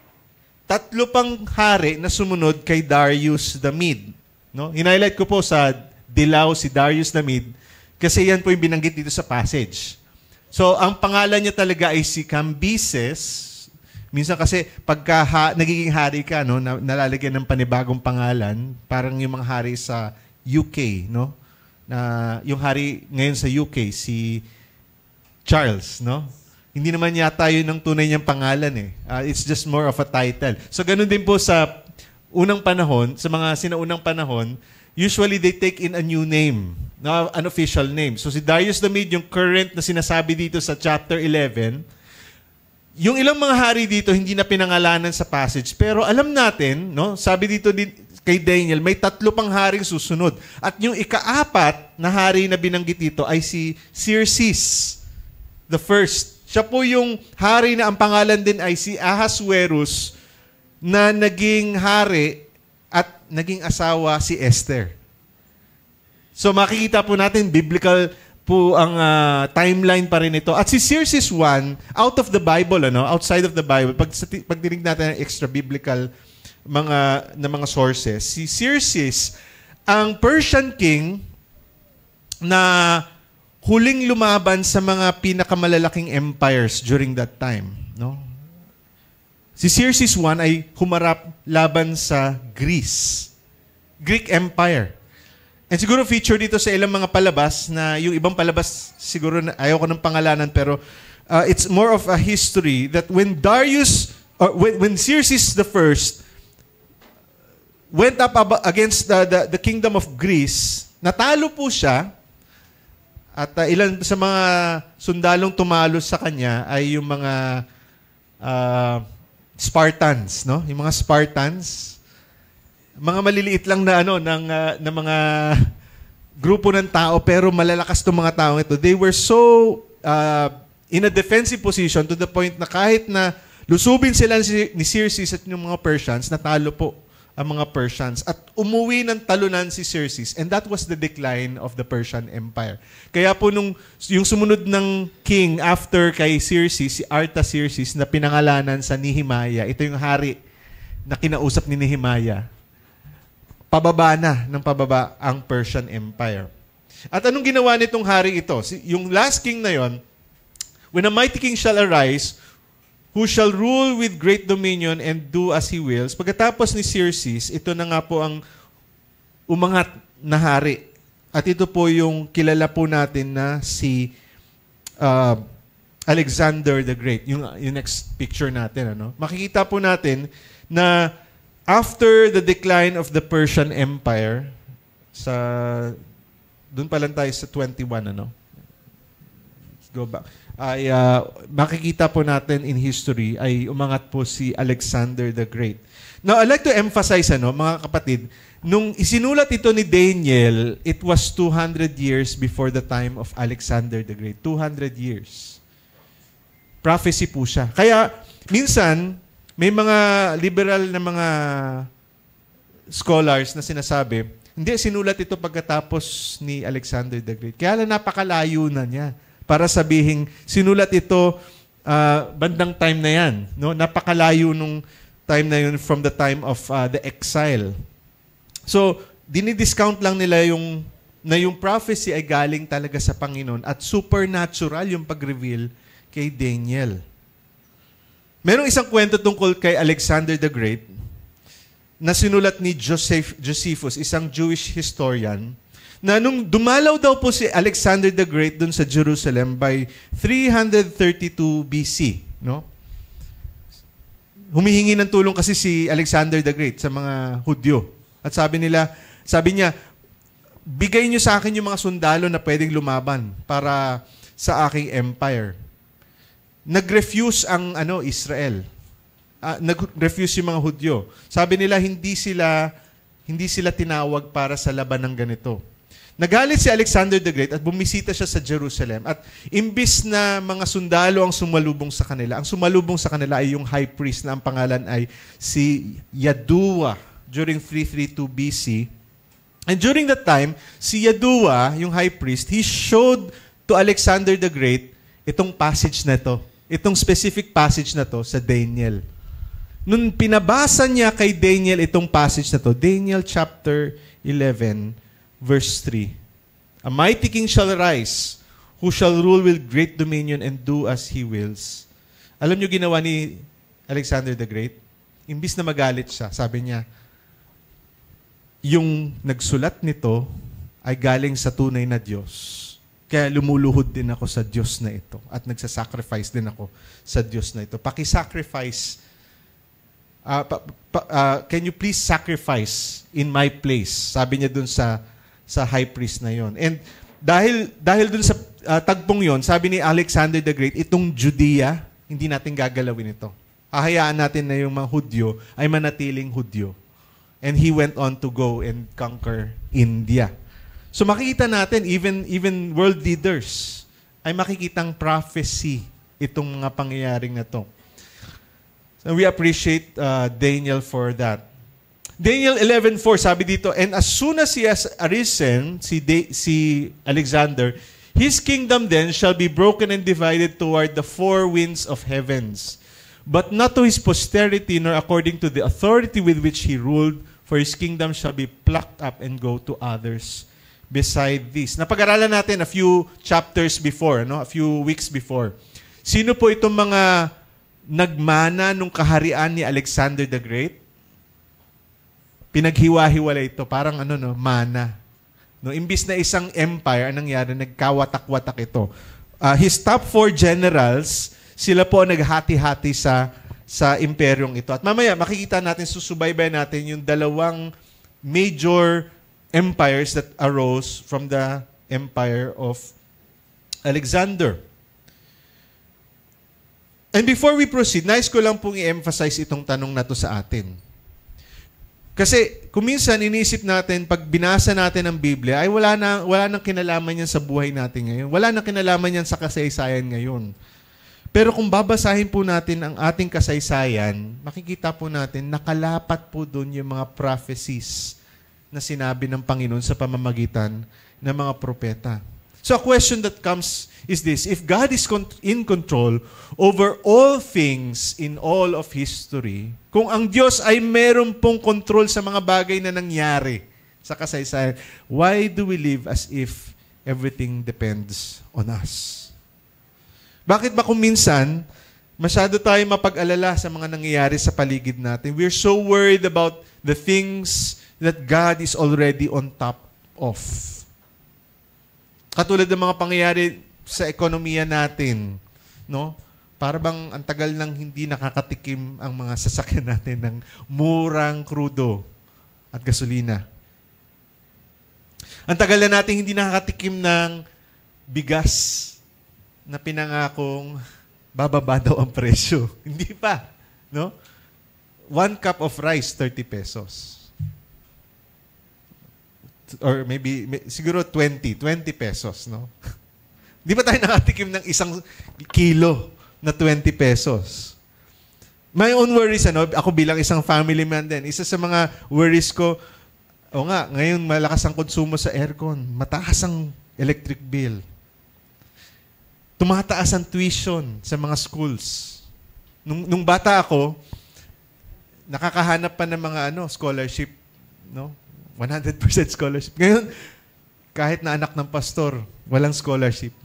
tatlo pang hari na sumunod kay Darius the Mede. No? Hinighlight ko po sa dilaw si Darius the Mede kasi yan po yung binanggit dito sa passage. So, ang pangalan niya talaga ay si Cambyses. Minsan kasi pagka nagiging hari ka, no, nalalagyan ng panibagong pangalan, parang yung mga hari sa UK, no? Na yung hari ngayon sa UK si Charles, no? Hindi naman yata yun ang tunay niyang pangalan eh. It's just more of a title. So ganun din po sa unang panahon, sa mga sinaunang panahon, usually they take in a new name, no, an official name. So si Darius the Mede, yung current na sinasabi dito sa chapter 11, yung ilang mga hari dito hindi na pinangalanan sa passage, pero alam natin, no, sabi dito kay Daniel, may 3 pang haring susunod. At yung ika-4 na hari na binanggit dito ay si Xerxes the first. Siya po yung hari na ang pangalan din ay si Ahasuerus na naging hari at naging asawa si Esther. So makikita po natin, biblical po ang timeline pa rin ito. At si Xerxes I, out of the Bible, outside of the Bible, pag dinig natin ng extra biblical mga sources, si Xerxes, ang Persian king na huling lumaban sa mga pinakamalalaking empires during that time. No? Si Xerxes I ay humarap laban sa Greece, Greek Empire. And siguro feature dito sa ilang mga palabas na yung ibang palabas siguro ayaw ko ng pangalanan pero it's more of a history that when when Xerxes the first went up against the kingdom of Greece, natalo po siya at ilan sa mga sundalong tumalo sa kanya ay yung mga Spartans, no? Yung mga Spartans, mga maliliit lang na ng mga grupo ng tao pero malalakas tong mga tao ito. They were so in a defensive position to the point na kahit na lusubin sila ni Xerxes at yung mga Persians, natalo po ang mga Persians at umuwi ng talunan si Xerxes, and that was the decline of the Persian Empire. Kaya po yung sumunod ng king after kay Xerxes, si Artaxerxes na pinangalanan sa Nehemiah, ito yung hari na kinausap ni Nehemiah. Pababa ang Persian Empire. At anong ginawa nitong hari ito? Yung last king na yon, when a mighty king shall arise, who shall rule with great dominion and do as he wills. Pagkatapos ni Xerxes, ito na nga po ang umangat na hari. At ito po yung kilala po natin na si Alexander the Great. Yung next picture natin. Makikita po natin na after the decline of the Persian Empire, doon pa lang tayo sa 21, Let's go back. Ay makikita po natin in history ay umangat po si Alexander the Great. Now, I'd like to emphasize, mga kapatid, nung isinulat ito ni Daniel, it was 200 years before the time of Alexander the Great. 200 years. Prophecy po siya. Kaya, minsan, may mga liberal na mga scholars na sinasabi, hindi, sinulat ito pagkatapos ni Alexander the Great. Kaya lang napakalayo na niya para sabihin, sinulat ito bandang time na yan. No? Napakalayo nung time na yun from the time of the exile. So, dinidiscount lang nila na yung prophecy ay galing talaga sa Panginoon at supernatural yung pag-reveal kay Daniel. Merong isang kwento tungkol kay Alexander the Great na sinulat ni Josephus, isang Jewish historian, na nung dumalaw daw po si Alexander the Great dun sa Jerusalem by 332 BC, humihingi ng tulong kasi si Alexander the Great sa mga Hudyo. At sabi niya, bigay niyo sa akin yung mga sundalo na pwedeng lumaban para sa aking empire. Nag-refuse ang Israel. Nag-refuse yung mga Hudyo. Sabi nila, hindi sila tinawag para sa laban ng ganito. Nagalit si Alexander the Great at bumisita siya sa Jerusalem. At imbis na mga sundalo ang sumalubong sa kanila, ang sumalubong sa kanila ay yung high priest na ang pangalan ay si Yaddua during 332 BC. And during that time, si Yaddua, yung high priest, he showed to Alexander the Great itong passage na to. Itong specific passage na to sa Daniel. Nung pinabasa niya kay Daniel itong passage na to, Daniel chapter 11, verse 3. A mighty king shall rise, who shall rule with great dominion and do as he wills. Alam niyo ginawa ni Alexander the Great? Imbis na magalit siya, sabi niya, yung nagsulat nito ay galing sa tunay na Diyos. Kaya lumuluhod din ako sa Diyos na ito at nagsasacrifice din ako sa Diyos na ito. Pakisacrifice. Can you please sacrifice in my place? Sabi niya dun sa high priest na yon. And dahil dun sa tagpong yon, sabi ni Alexander the Great, itong Judea, hindi natin gagalawin ito. Hahayaan natin na yung mga Hudyo ay manatiling Hudyo. And he went on to go and conquer India. So makikita natin, even world leaders ay makikitang prophecy itong mga pangyayaring na to. And we appreciate Daniel for that. Daniel 11:4, sabi dito, and as soon as he has arisen, si Alexander, his kingdom then shall be broken and divided toward the four winds of heavens, but not to his posterity, nor according to the authority with which he ruled, for his kingdom shall be plucked up and go to others beside this. Napag-aralan natin a few chapters before, a few weeks before. Sino po itong mga nagmana nung kaharian ni Alexander the Great? Pinaghiwa-hiwalay ito, parang mana. Imbis na isang empire, anong nangyari? Nagkawatak-watak ito. His top 4 generals, sila po naghati-hati sa imperyong ito. At mamaya, makikita natin, susubaybay natin yung dalawang major empires that arose from the empire of Alexander. And before we proceed, nais ko lang pong i-emphasize itong tanong na to sa atin. Kasi kung minsan iniisip natin, pag binasa natin ang Biblia, ay wala nang kinalaman yan sa buhay natin ngayon. Wala nang kinalaman yan sa kasaysayan ngayon. Pero kung babasahin po natin ang ating kasaysayan, makikita po natin, nakalapat po doon yung mga prophecies na sinabi ng Panginoon sa pamamagitan ng mga propeta. So a question that comes is this: if God is in control over all things in all of history, kung ang Diyos ay meron pong control sa mga bagay na nangyari sa kasaysayan, why do we live as if everything depends on us? Bakit ba kung minsan masyado tayo mapag-alala sa mga nangyayari sa paligid natin? We're so worried about the things that God is already on top of. Katulad ng mga pangyayari sa ekonomiya natin, no? Para bang ang tagal nang hindi nakakatikim ang mga sasakyan natin ng murang krudo at gasolina. Ang tagal na natin hindi nakakatikim ng bigas na pinangakong bababa daw ang presyo. Hindi pa, no? 1 cup of rice, 30 pesos. Or maybe, siguro 20 pesos, no? Di ba tayo nakatikim ng 1 kilo na 20 pesos? My own worries, ako bilang isang family man din, isa sa mga worries ko, ngayon malakas ang konsumo sa aircon, mataas ang electric bill, tumataas ang tuition sa mga schools. Nung bata ako, nakakahanap pa ng mga scholarship, no? 100% scholarship. Ngayon, kahit na anak ng pastor, walang scholarship.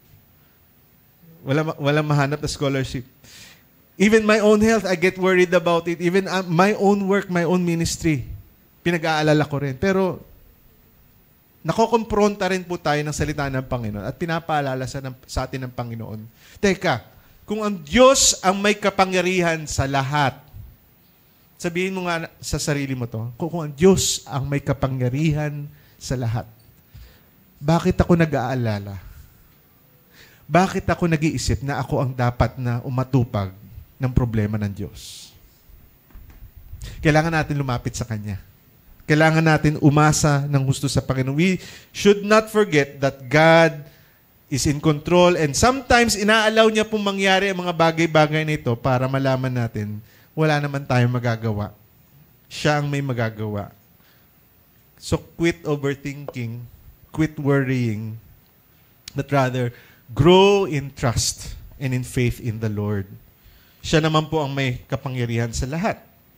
Walang mahanap na scholarship. Even my own health, I get worried about it. Even my own work, my own ministry, pinag-aalala ko rin. Pero, nakokompronta rin po tayo ng salita ng Panginoon at pinapaalala sa atin ng Panginoon. Teka, kung ang Diyos ang may kapangyarihan sa lahat, sabihin mo nga sa sarili mo to, kung ang Diyos ang may kapangyarihan sa lahat, bakit ako nag-aalala? Bakit ako nag-iisip na ako ang dapat na umatupag ng problema ng Diyos? Kailangan natin lumapit sa Kanya. Kailangan natin umasa ng husto sa Panginoon. We should not forget that God is in control and sometimes inaalaw niya pong mangyari ang mga bagay-bagay na ito para malaman natin wala naman tayong magagawa. Siya ang may magagawa. So quit overthinking, quit worrying, but rather grow in trust and in faith in the Lord. Siya naman po ang may kapangyarihan sa lahat.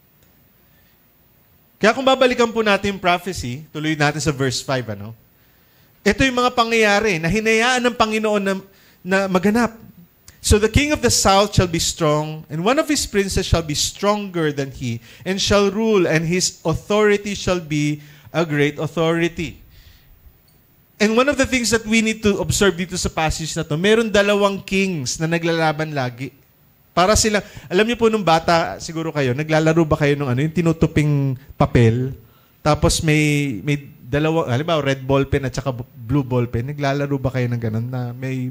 Kaya kung babalikan po natin yung prophecy, tuloy natin sa verse 5, ano? Ito yung mga pangyayari na hinayaan ng Panginoon na maganap. So the king of the south shall be strong, and one of his princes shall be stronger than he, and shall rule, and his authority shall be a great authority. And one of the things that we need to observe dito sa passage na to, meron dalawang kings na naglalaban lagi. Para sila, alam niyo po nung bata, siguro kayo, naglalaro ba kayo nung yung tinutuping papel, tapos may dalawang, halimbawa red ball pen at saka blue ball pen, naglalaro ba kayo ng ganun na may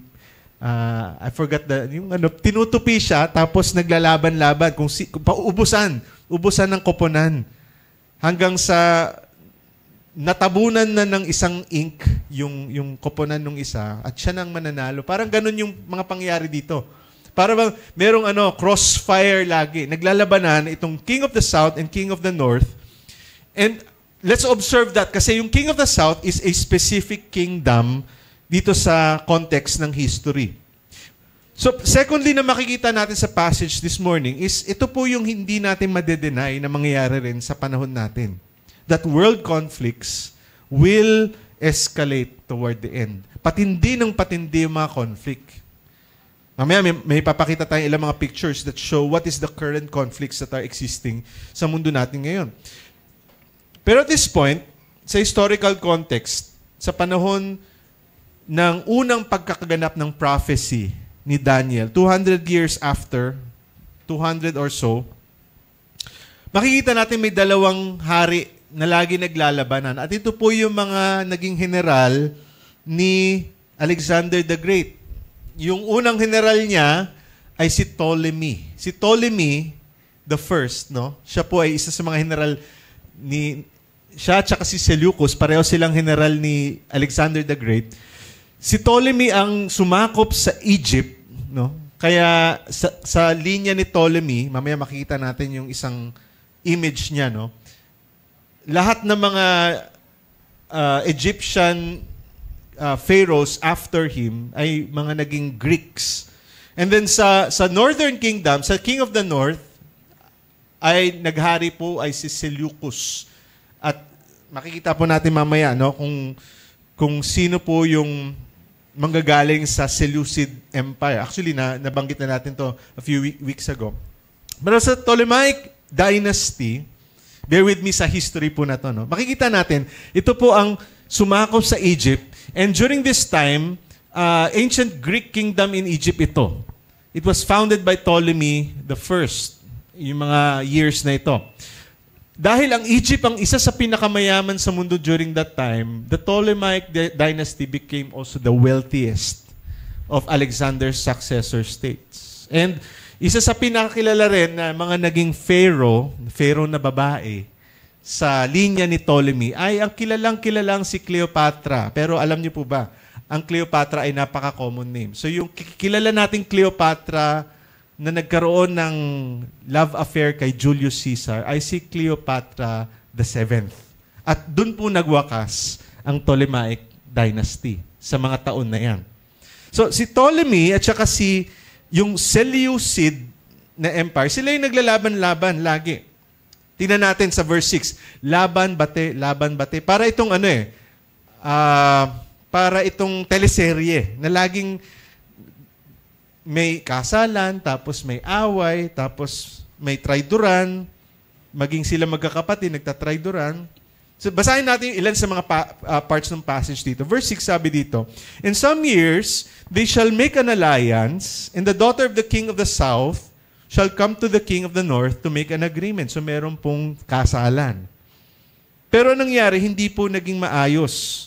I forgot yung tinutupi siya tapos naglalaban-laban kung ubusan ng koponan hanggang sa natabunan na ng isang ink yung koponan ng isa at siya nang mananalo. Parang ganun yung mga pangyayari dito. Para bang merong crossfire lagi. Naglalabanan itong King of the South and King of the North. And let's observe that kasi yung King of the South is a specific kingdom dito sa context ng history. So, secondly na makikita natin sa passage this morning is ito po yung hindi natin madedenay na mangyayari rin sa panahon natin. That world conflicts will escalate toward the end. Patindi ng patindi yung mga conflict. Mamaya may papakita tayong ilang mga pictures that show what is the current conflicts that are existing sa mundo natin ngayon. Pero at this point, sa historical context, sa panahon ng unang pagkakaganap ng prophecy ni Daniel, 200 years after, 200 or so, makikita natin may dalawang hari na lagi naglalabanan. At ito po yung mga naging general ni Alexander the Great. Yung unang general niya ay si Ptolemy. Si Ptolemy the first, no? Siya po ay isa sa mga general siya at saka si Seleucus, pareho silang general ni Alexander the Great. Si Ptolemy ang sumakop sa Egypt, no? Kaya sa linya ni Ptolemy, mamaya makikita natin yung isang image niya, no? Lahat ng mga Egyptian pharaohs after him ay mga naging Greeks. And then sa Northern Kingdom, sa King of the North, ay naghari po ay si Seleucus. At makikita po natin mamaya, no, kung sino po yung manggagaling sa Seleucid Empire. Actually, nabanggit na natin to a few weeks ago. Pero sa Ptolemaic Dynasty, bear with me sa history po na to, no? Makikita natin, ito po ang sumakop sa Egypt. And during this time, ancient Greek kingdom in Egypt ito. It was founded by Ptolemy the First, yung mga years na ito. Dahil ang Egypt ang isa sa pinakamayaman sa mundo during that time, the Ptolemaic dynasty became also the wealthiest of Alexander's successor states. And isa sa pinakakilala rin na mga naging pharaoh na babae sa linya ni Ptolemy ay ang kilalang si Cleopatra. Pero alam niyo po ba, ang Cleopatra ay napaka-common name. So yung kilala nating Cleopatra na nagkaroon ng love affair kay Julius Caesar ay si Cleopatra VII. At dun po nagwakas ang Ptolemaic dynasty sa mga taon na yan. So si Ptolemy at saka yung Seleucid na empire, sila yung naglalaban-laban lagi. Tingnan natin sa verse 6. Laban, bate. Para itong para itong teleserye na laging may kasalan, tapos may away, tapos may traidoran, maging sila magkakapatid, nagtatraidoran. So, basahin natin ilan sa mga parts ng passage dito. Verse 6 sabi dito, in some years, they shall make an alliance, and the daughter of the king of the south shall come to the king of the north to make an agreement. So, meron pong kasalan. Pero nangyari, hindi po naging maayos.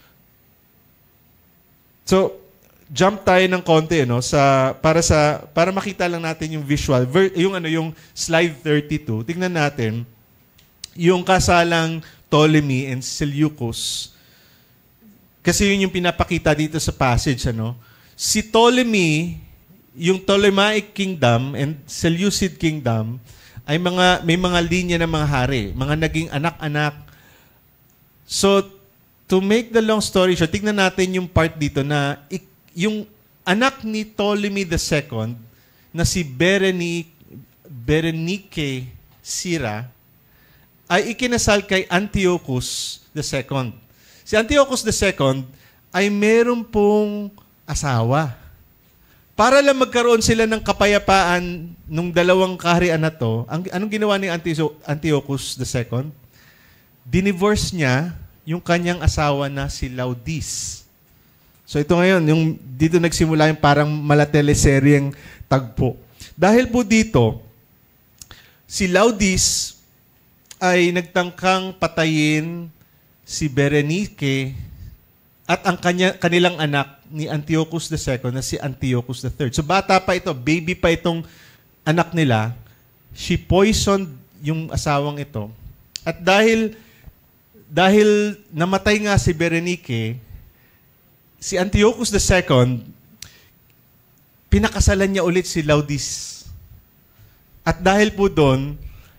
So, jump tayo ng konti, no, para makita lang natin yung visual, yung slide 32. Tingnan natin yung kasalang Ptolemy and Seleucus. Kasi yun yung pinapakita dito sa passage, ano. Si Ptolemy, yung Ptolemaic kingdom and Seleucid kingdom ay may mga linya ng mga hari, mga naging anak-anak. So, to make the long story short, tignan natin yung part dito na yung anak ni Ptolemy II, na si Berenike Sira ay ikinasal kay Antiochus II. Si Antiochus II ay meron pong asawa. Para lang magkaroon sila ng kapayapaan nung dalawang kaharian na to, anong ginawa ni Antiochus II? Dinivorce niya yung kanyang asawa na si Laodice. So ito ngayon, dito nagsimula yung parang malateleseryeng tagpo. Dahil po dito, si Laodice ay nagtangkang patayin si Berenike at ang kanilang anak ni Antiochus II na si Antiochus III. So bata pa ito, baby pa itong anak nila. She poisoned yung asawang ito. At dahil namatay nga si Berenike, si Antiochus II, pinakasalan niya ulit si Laodice. At dahil po doon,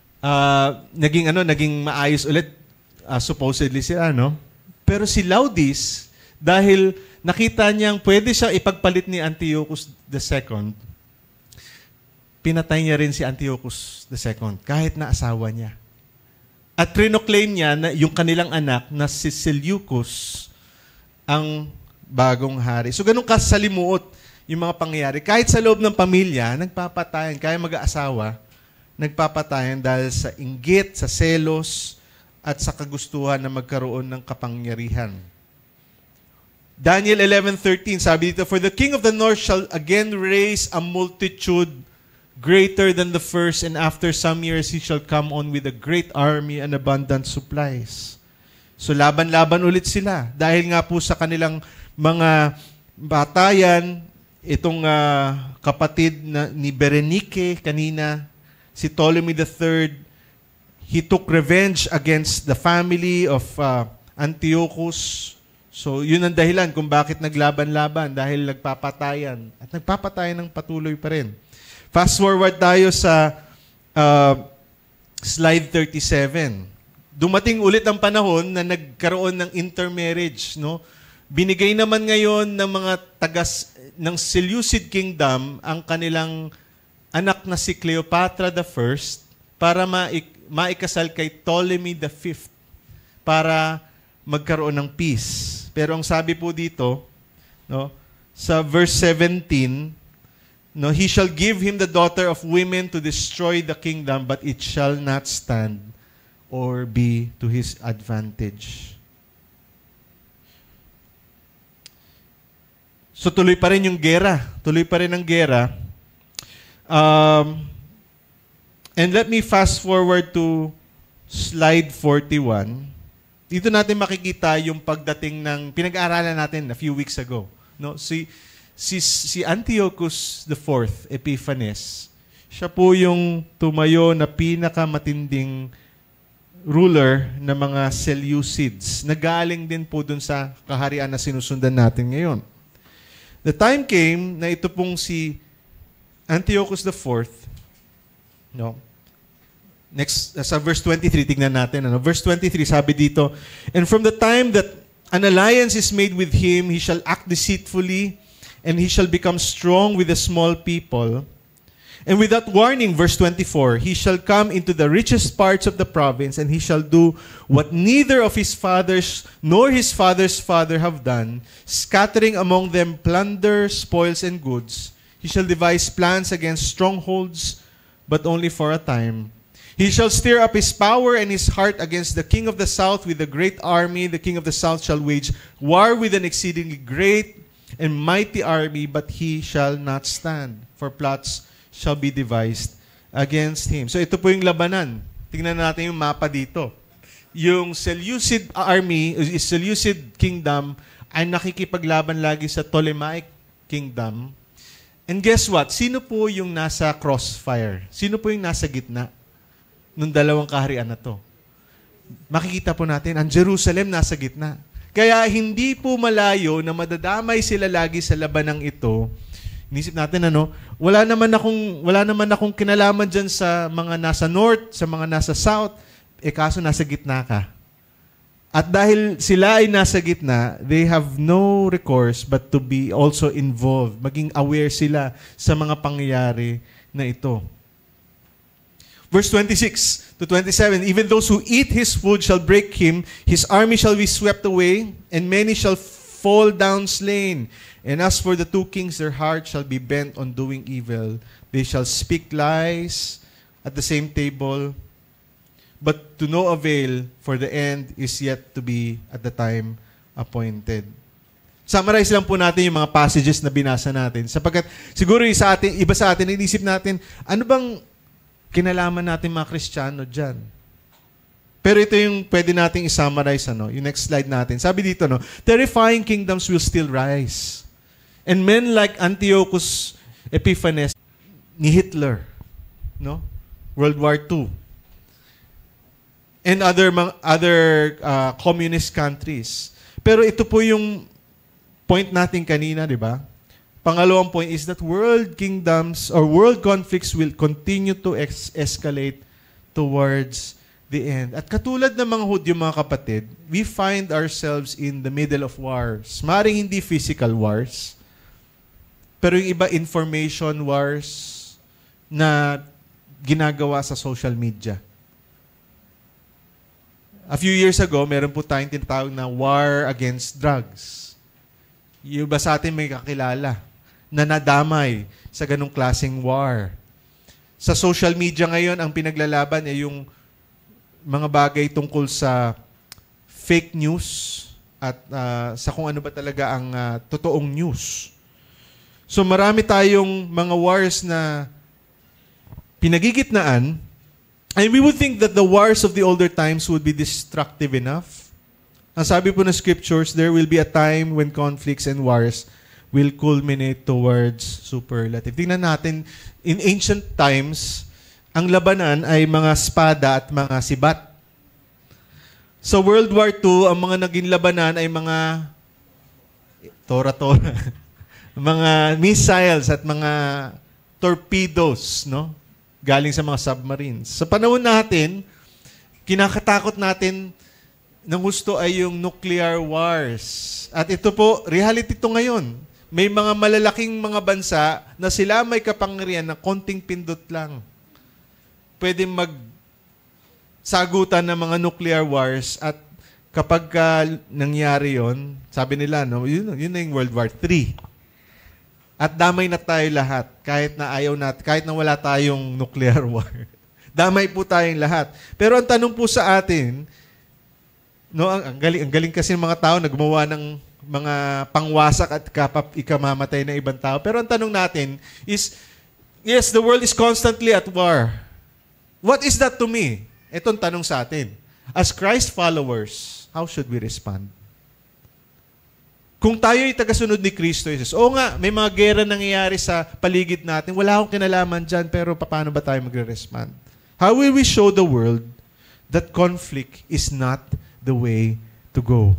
naging maayos ulit, supposedly sila, no? Pero si Laodice, dahil nakita niyang pwede siya ipagpalit ni Antiochus II, pinatay niya rin si Antiochus II, kahit na asawa niya. At prinoclaim niya na yung kanilang anak na si Seleucus ang bagong hari. So ganun kasalimuot yung mga pangyayari. Kahit sa loob ng pamilya, nagpapatayan, kaya mag-aasawa, nagpapatayan dahil sa inggit, sa selos, at sa kagustuhan na magkaroon ng kapangyarihan. Daniel 11:13, sabi dito, "For the king of the north shall again raise a multitude greater than the first, and after some years he shall come on with a great army and abundant supplies." So laban-laban ulit sila. Dahil nga po sa kanilang mga batayan, itong kapatid ni Berenike kanina, si Ptolemy III, he took revenge against the family of Antiochus. So yun ang dahilan kung bakit naglaban-laban, dahil nagpapatayan. At nagpapatayan ng patuloy pa rin. Fast forward tayo sa slide 37. Dumating ulit ang panahon na nagkaroon ng intermarriage, no? Binigay naman ngayon ng mga ng Seleucid Kingdom ang kanilang anak na si Cleopatra I para maikasal kay Ptolemy V para magkaroon ng peace. Pero ang sabi po dito, no, sa verse 17, no, "He shall give him the daughter of women to destroy the kingdom, but it shall not stand or be to his advantage." So tuloy pa rin yung gera. Tuloy pa rin ang gera. And let me fast forward to slide 41. Dito natin makikita yung pagdating ng pinag-aaralan natin a few weeks ago. No? Si Antiochus IV Epiphanes, siya po yung tumayo na pinakamatinding ruler ng mga Seleucids. Nagaling din po dun sa kaharian na sinusundan natin ngayon. The time came na ito pong si Antiochus IV, no? Next, sa verse 23, tignan natin. Verse 23, sabi dito, "And from the time that an alliance is made with him, he shall act deceitfully, and he shall become strong with a small people. And without warning," verse 24, "he shall come into the richest parts of the province, and he shall do what neither of his fathers nor his father's father have done, scattering among them plunder, spoils, and goods. He shall devise plans against strongholds, but only for a time. He shall stir up his power and his heart against the king of the south with a great army. The king of the south shall wage war with an exceedingly great and mighty army, but he shall not stand, for plots shall be devised against him." So ito po yung labanan. Tingnan natin yung mapa dito. Yung Seleucid army, Seleucid kingdom, ay nakikipaglaban lagi sa Ptolemaic kingdom. And guess what? Sino po yung nasa crossfire? Sino po yung nasa gitna ng dalawang kaharian na to? Makikita po natin, ang Jerusalem nasa gitna. Kaya hindi po malayo na madadamay sila lagi sa labanang ito. Inisip natin, wala naman akong kinalaman dyan sa mga nasa north, sa mga nasa south, kaso nasa gitna ka. At dahil sila ay nasa gitna, they have no recourse but to be also involved. Maging aware sila sa mga pangyayari na ito. Verse 26 to 27, even those who eat his food shall break him, his army shall be swept away, and many shall fall down slain. And as for the two kings, their heart shall be bent on doing evil. They shall speak lies at the same table, but to no avail, for the end is yet to be at the time appointed. Summarize lang po natin yung mga passages na binasa natin. Sapagkat siguro iba sa atin, inisip natin, ano bang kinalaman natin mga Kristiyano dyan? Pero ito yung pwede nating isummarize, yung next slide natin. Sabi dito, terrifying kingdoms will still rise. And men like Antiochus Epiphanes, ni Hitler, World War II, and other communist countries. Pero ito po yung point natin kanina, di ba? Pangalawang point is that world kingdoms or world conflicts will continue to escalate towards the end. At katulad ng mga Hudyo, mga kapatid, we find ourselves in the middle of wars. Maring hindi physical wars, pero yung iba information wars na ginagawa sa social media. A few years ago, meron po tayong tinatawag na war against drugs. Yung iba sa atin may kakilala na nadamay sa ganong klaseng war. Sa social media ngayon, ang pinaglalaban ay yung mga bagay tungkol sa fake news at sa kung ano ba talaga ang totoong news. So marami tayong mga wars na pinagigitnaan. And we would think that the wars of the older times would be destructive enough. Ang sabi po ng scriptures, there will be a time when conflicts and wars will culminate towards superlative. Tingnan natin, in ancient times, ang labanan ay mga espada at mga sibat. Sa World War II, ang mga naging labanan ay mga tora-tora, mga missiles at mga torpedoes, galing sa mga submarines. Sa panahon natin, kinakatakot natin ng gusto ay yung nuclear wars. At ito po, reality ito ngayon. May mga malalaking mga bansa na sila may kapangyarihan na konting pindot lang. Pwede magsagutan ng mga nuclear wars at kapag nangyari yon, sabi nila, yun na yung World War III. At damay na tayo lahat, kahit na ayaw natin, kahit na wala tayong nuclear war. Damay po tayong lahat. Pero ang tanong po sa atin, ang galing kasi ng mga tao na gumawa ng mga pangwasak at ikamamatay na ibang tao. Pero ang tanong natin is, yes, the world is constantly at war. What is that to me? Itong tanong sa atin. As Christ followers, how should we respond? Kung tayo'y tagasunod ni Kristo Jesus, may mga gera nangyayari sa paligid natin, wala akong kinalaman dyan, pero paano ba tayo magre-respond? How will we show the world that conflict is not the way to go?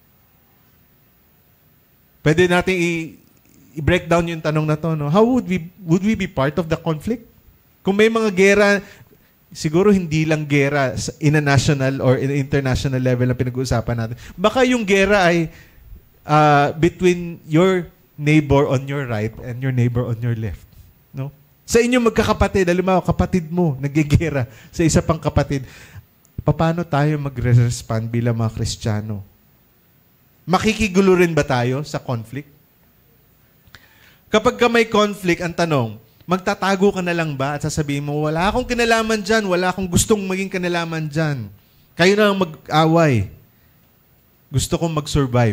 Pwede natin i-break down yung tanong na to. How would we be part of the conflict? Kung may mga gera, siguro hindi lang gera in a national or in an international level na pinag-uusapan natin. Baka yung gera ay between your neighbor on your right and your neighbor on your left. Sa inyo magkakapatid, halimbawa kapatid mo, nagigera sa isa pang kapatid, paano tayo magre-respond bilang mga Kristiyano? Makikigulo rin ba tayo sa conflict? Kapag may conflict, ang tanong, magtatago ka na lang ba at sasabihin mo, wala akong kinalaman dyan, wala akong gustong maging kinalaman dyan. Kayo na lang mag-away. Gusto kong mag-survive.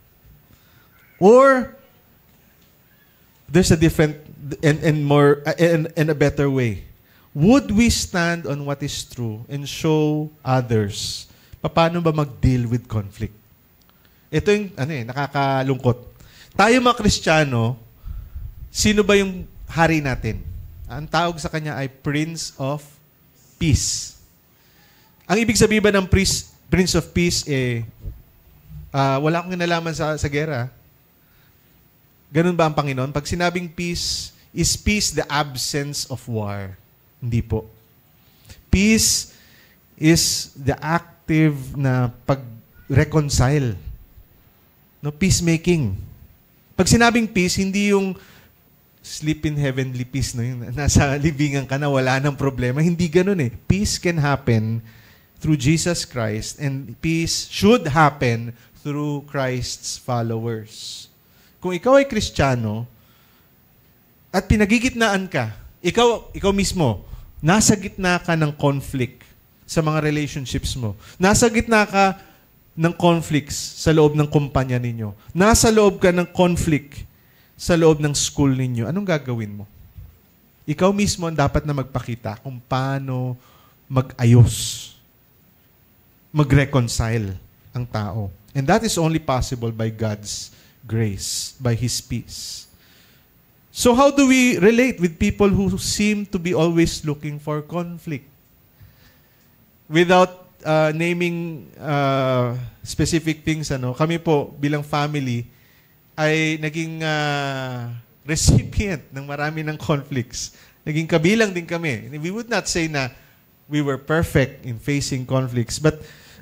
Or there's a different and a better way. Would we stand on what is true and show others paano ba mag-deal with conflict? Ito yung nakakalungkot. Tayo mga Kristiyano, sino ba yung hari natin? Ang tawag sa kanya ay Prince of Peace. Ang ibig sabihin ba ng Prince of Peace wala akong kinalaman sa gera. Ganun ba ang Panginoon? Pag sinabing peace, is peace the absence of war? Hindi po. Peace is the active na mag-reconcile. No, peacemaking. Pag sinabing peace, hindi yung sleep in heavenly peace, no? Yung nasa libingan ka na, wala nang problema. Hindi ganun eh. Peace can happen through Jesus Christ, and peace should happen through Christ's followers. Kung ikaw ay Kristiyano, at pinagigitnaan ka, ikaw mismo, nasa gitna ka ng conflict sa mga relationships mo. Nasa gitna ka ng conflicts sa loob ng kumpanya ninyo. Nasa loob ka ng conflict sa loob ng school ninyo. Anong gagawin mo? Ikaw mismo ang dapat na magpakita kung paano mag-ayos, mag-reconcile ang tao. And that is only possible by God's grace, by His peace. So how do we relate with people who seem to be always looking for conflict? Without naming specific things, kami po bilang family ay naging recipient ng marami ng conflicts. Naging kabilang din kami. We would not say na we were perfect in facing conflicts, but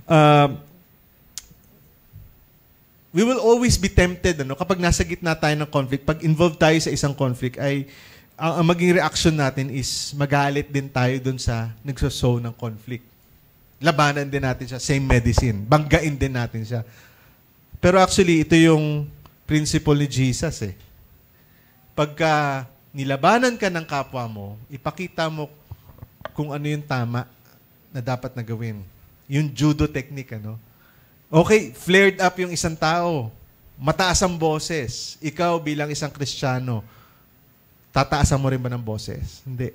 we will always be tempted, kapag nasa gitna tayo ng conflict, pag involved tayo sa isang conflict, ay ang maging reaction natin is magalit din tayo dun sa nagsosow ng conflict. Labanan din natin siya, same medicine. Banggain din natin siya. Pero actually, ito yung principle ni Jesus eh. Pagka nilabanan ka ng kapwa mo, ipakita mo kung ano yung tama na dapat na gawin. Yung judo technique, Okay, flared up yung isang tao. Mataas ang boses. Ikaw bilang isang Kristiyano, tataasan mo rin ba ng boses? Hindi.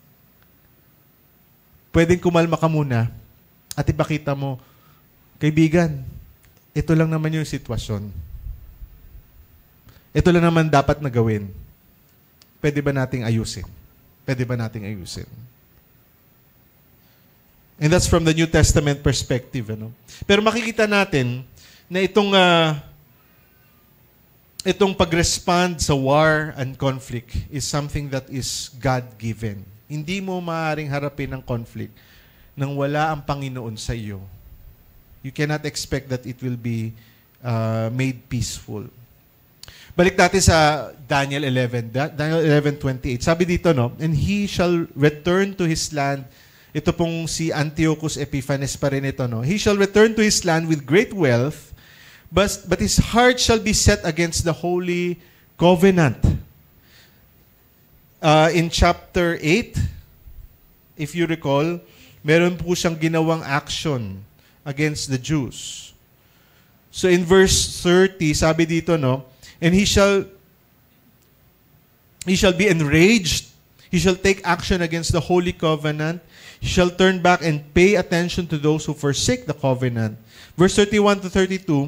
Pwedeng kumalma ka muna at ipakita mo, kaibigan, ito lang naman yung sitwasyon. Ito lang naman dapat na gawin. Pwede ba nating ayusin? Pwede ba nating ayusin? And that's from the New Testament perspective. Pero makikita natin na itong pag-respond sa war and conflict is something that is God-given. Hindi mo maaaring harapin ang conflict nang wala ang Panginoon sa iyo. You cannot expect that it will be made peaceful. Balik natin sa Daniel 11. Daniel 11:28. Sabi dito, and he shall return to his land. Ito pong si Antiochus Epiphanes pa rin ito, He shall return to his land with great wealth, but his heart shall be set against the holy covenant. In chapter 8, if you recall, meron po siyang ginawang action against the Jews. So in verse 30, sabi dito, and he shall be enraged. He shall take action against the holy covenant. He shall turn back and pay attention to those who forsake the covenant. Verse 31 to 32,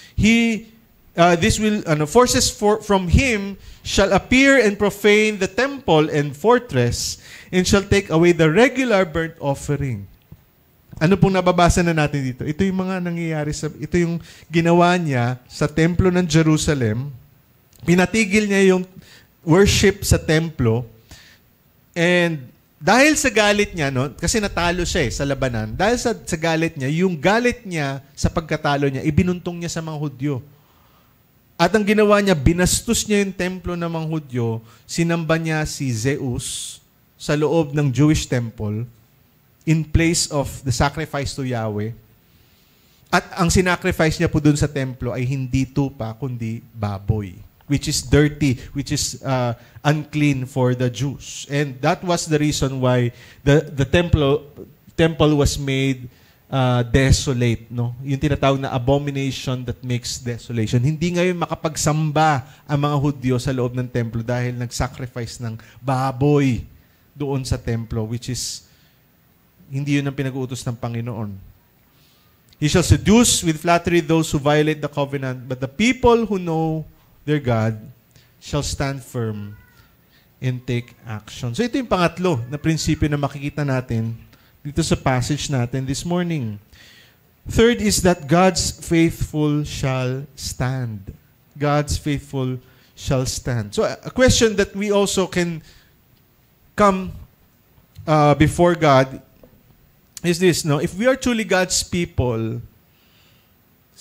forces from him shall appear and profane the temple and fortress, and shall take away the regular burnt offering. Ano pong nababasa na natin dito? Ito yung mga nangyayari ito yung ginawa niya sa templo ng Jerusalem. Pinatigil niya yung worship sa templo, and dahil sa galit niya, kasi natalo siya sa labanan, dahil sa galit niya, yung galit niya sa pagkatalo niya, ibinuntong niya sa mga Hudyo. At ang ginawa niya, binastos niya yung templo ng mga Hudyo, sinamba niya si Zeus sa loob ng Jewish temple in place of the sacrifice to Yahweh. At ang sinacrifice niya po dun sa templo ay hindi tupa, kundi baboy, which is dirty, which is unclean for the Jews. And that was the reason why the temple was made desolate. Yung tinatawag na abomination that makes desolation. Hindi ngayon makapagsamba ang mga Hudyo sa loob ng templo dahil nag-sacrifice ng baboy doon sa templo, which is hindi yun ang pinag-uutos ng Panginoon. He shall seduce with flattery those who violate the covenant, but the people who know their God shall stand firm and take action. So ito yung pangatlo na prinsipyo na makikita natin dito sa passage natin this morning. Third is that God's faithful shall stand. God's faithful shall stand. So a question that we also can come before God is this, if we are truly God's people,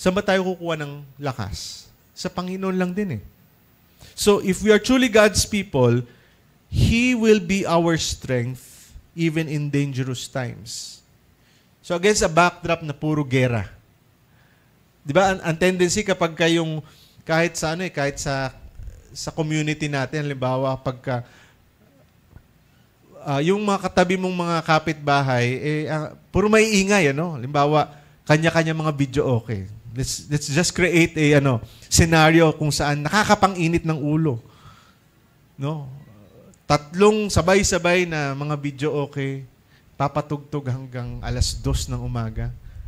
Saan ba tayo kukuha ng lakas? Sa Panginoon lang din eh. So, if we are truly God's people, He will be our strength even in dangerous times. So, against a backdrop na puro gera. Di ba, ang tendency kapag kayong, kahit sa community natin, halimbawa, pagka, yung mga katabi mong mga kapitbahay, puro may ingay, halimbawa, kanya-kanya mga video okay. Let's just create a scenario kung saan nakakapang-init ng ulo. No? 3 sabay-sabay na mga video okay, papatugtog hanggang 2:00 ng umaga.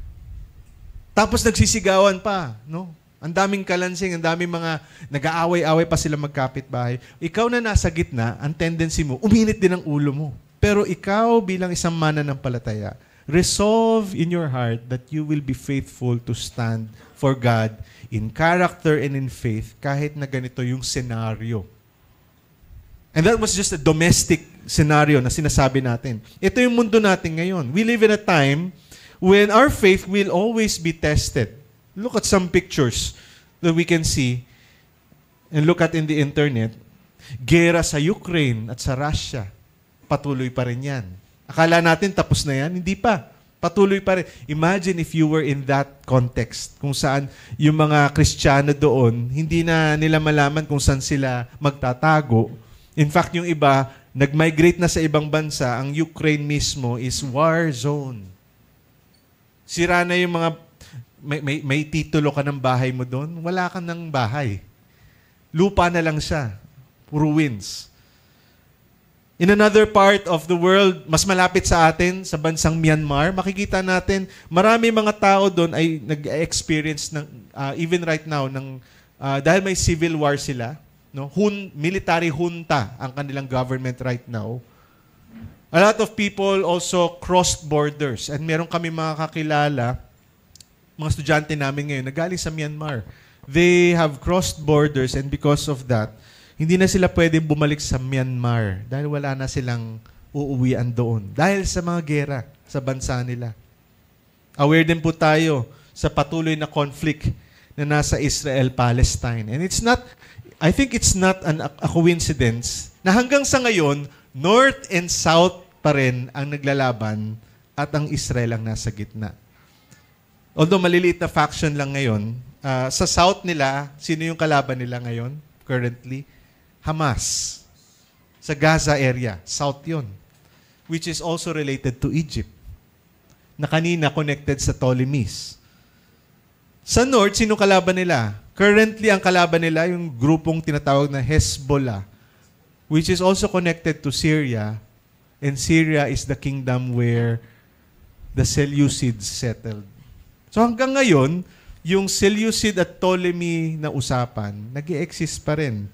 Tapos nagsisigawan pa, no? Ang daming kalansing, ang daming mga nag-aaway-away pa sila magkapitbahay. Ikaw na nasa gitna, ang tendency mo, uminit din ang ulo mo. Pero ikaw bilang isang mananampalataya, resolve in your heart that you will be faithful to stand for God in character and in faith kahit na ganito yung scenario. And that was just a domestic scenario na sinasabi natin. Ito yung mundo natin ngayon. We live in a time when our faith will always be tested. Look at some pictures that we can see and look at in the internet. Gera sa Ukraine at sa Russia. Patuloy pa rin yan. Akala natin tapos na yan? Hindi pa. Patuloy pa rin. Imagine if you were in that context, kung saan yung mga Kristiyano doon, hindi na nila malaman kung saan sila magtatago. In fact, yung iba, nag-migrate na sa ibang bansa. Ang Ukraine mismo is war zone. Sira na yung mga, may titulo ka ng bahay mo doon, wala ka ng bahay. Lupa na lang siya. Ruins. In another part of the world, mas malapit sa atin, sa bansang Myanmar, makikita natin, marami mga tao doon ay nag-experience ng, even right now, dahil may civil war sila, no? Military junta ang kanilang government right now. A lot of people also crossed borders. And meron kami mga kakilala, mga estudyante namin ngayon, nagaling sa Myanmar. They have crossed borders and because of that, hindi na sila pwede bumalik sa Myanmar dahil wala na silang uuwian doon. Dahil sa mga gera sa bansa nila. Aware din po tayo sa patuloy na conflict na nasa Israel-Palestine. And I think it's not a coincidence na hanggang sa ngayon, North and South pa rin ang naglalaban at ang Israel ang nasa gitna. Although maliliit na faction lang ngayon, sa South nila, sino yung kalaban nila ngayon currently? Hamas. Sa Gaza area. South yun. Which is also related to Egypt. Na kanina connected sa Ptolemies. Sa North, sino kalaban nila? Currently, ang kalaban nila, yung grupong tinatawag na Hezbollah, which is also connected to Syria. And Syria is the kingdom where the Seleucids settled. So hanggang ngayon, yung Seleucid at Ptolemy na usapan, nag-i-exist pa rin.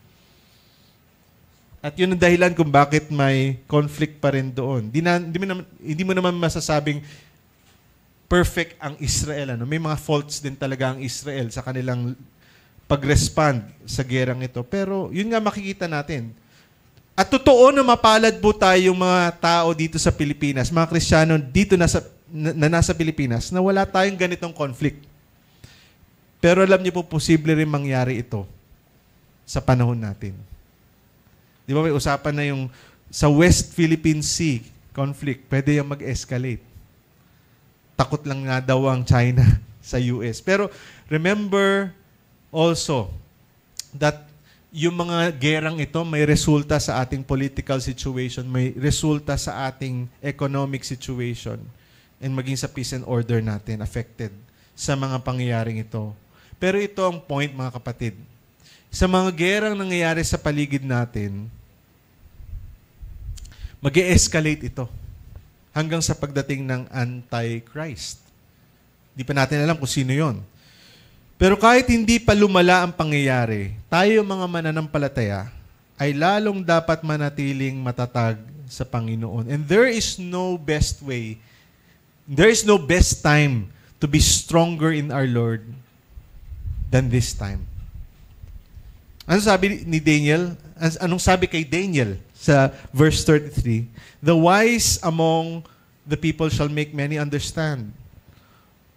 At yun ang dahilan kung bakit may conflict pa rin doon. Hindi mo naman masasabing perfect ang Israel. May mga faults din talaga ang Israel sa kanilang pag-respond sa gerang ito. Pero yun nga makikita natin. At totoo na mapalad po tayong mga tao dito sa Pilipinas, mga Kristiyano dito nasa Pilipinas, na wala tayong ganitong conflict. Pero alam niyo po, posible rin mangyari ito sa panahon natin. Di ba may usapan na yung sa West Philippine Sea conflict, pwede yung mag-escalate. Takot lang nga daw ang China sa US. Pero remember also that yung mga gerang ito may resulta sa ating political situation, may resulta sa ating economic situation, and maging sa peace and order natin affected sa mga pangyayaring ito. Pero ito ang point, mga kapatid. Sa mga gerang nangyayari sa paligid natin, mag-e-escalate ito hanggang sa pagdating ng Antichrist. Di pa natin alam kung sino yon. Pero kahit hindi pa lumala ang pangyayari, tayo mga mananampalataya ay lalong dapat manatiling matatag sa Panginoon. And there is no best way, there is no best time to be stronger in our Lord than this time. Ano sabi ni Daniel? Anong sabi kay Daniel sa verse 33? The wise among the people shall make many understand.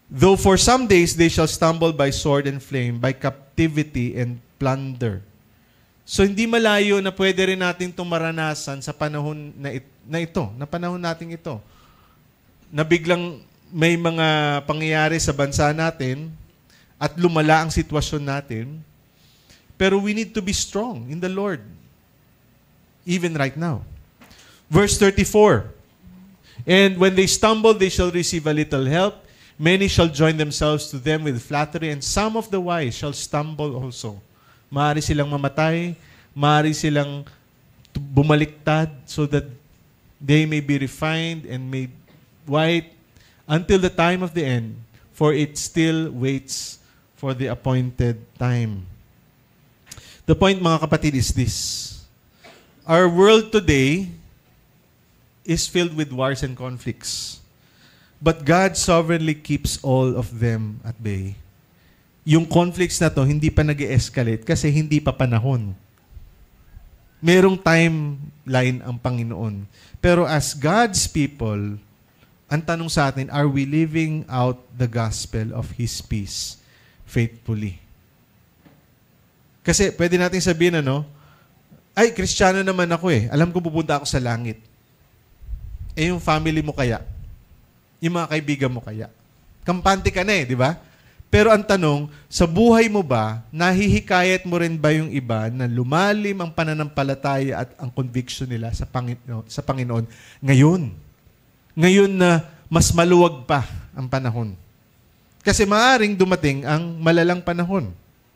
Though for some days they shall stumble by sword and flame, by captivity and plunder. So hindi malayo na pwede rin natin itong maranasan sa panahon na panahon natin ito. Na biglang may mga pangyayari sa bansa natin at lumala ang sitwasyon natin. Pero we need to be strong in the Lord. Even right now. Verse 34. And when they stumble, they shall receive a little help. Many shall join themselves to them with flattery, and some of the wise shall stumble also. Maaari silang mamatay, maaari silang bumaliktad so that they may be refined and made white until the time of the end, for it still waits for the appointed time. The point, mga kapatid, is this. Our world today is filled with wars and conflicts. But God sovereignly keeps all of them at bay. Yung conflicts na to, hindi pa nag-escalate kasi hindi pa panahon. Merong timeline ang Panginoon. Pero as God's people, ang tanong sa atin, are we living out the gospel of His peace faithfully? Kasi pwede natin sabihin, ay, Kristiyano naman ako eh. Alam ko pupunta ako sa langit. Eh, yung family mo kaya? Yung mga kaibigan mo kaya? Kampante ka na eh, di ba? Pero ang tanong, sa buhay mo ba, nahihikayat mo rin ba yung iba na lumalim ang pananampalataya at ang conviction nila sa Panginoon ngayon? Ngayon na mas maluwag pa ang panahon. Kasi maaring dumating ang malalang panahon.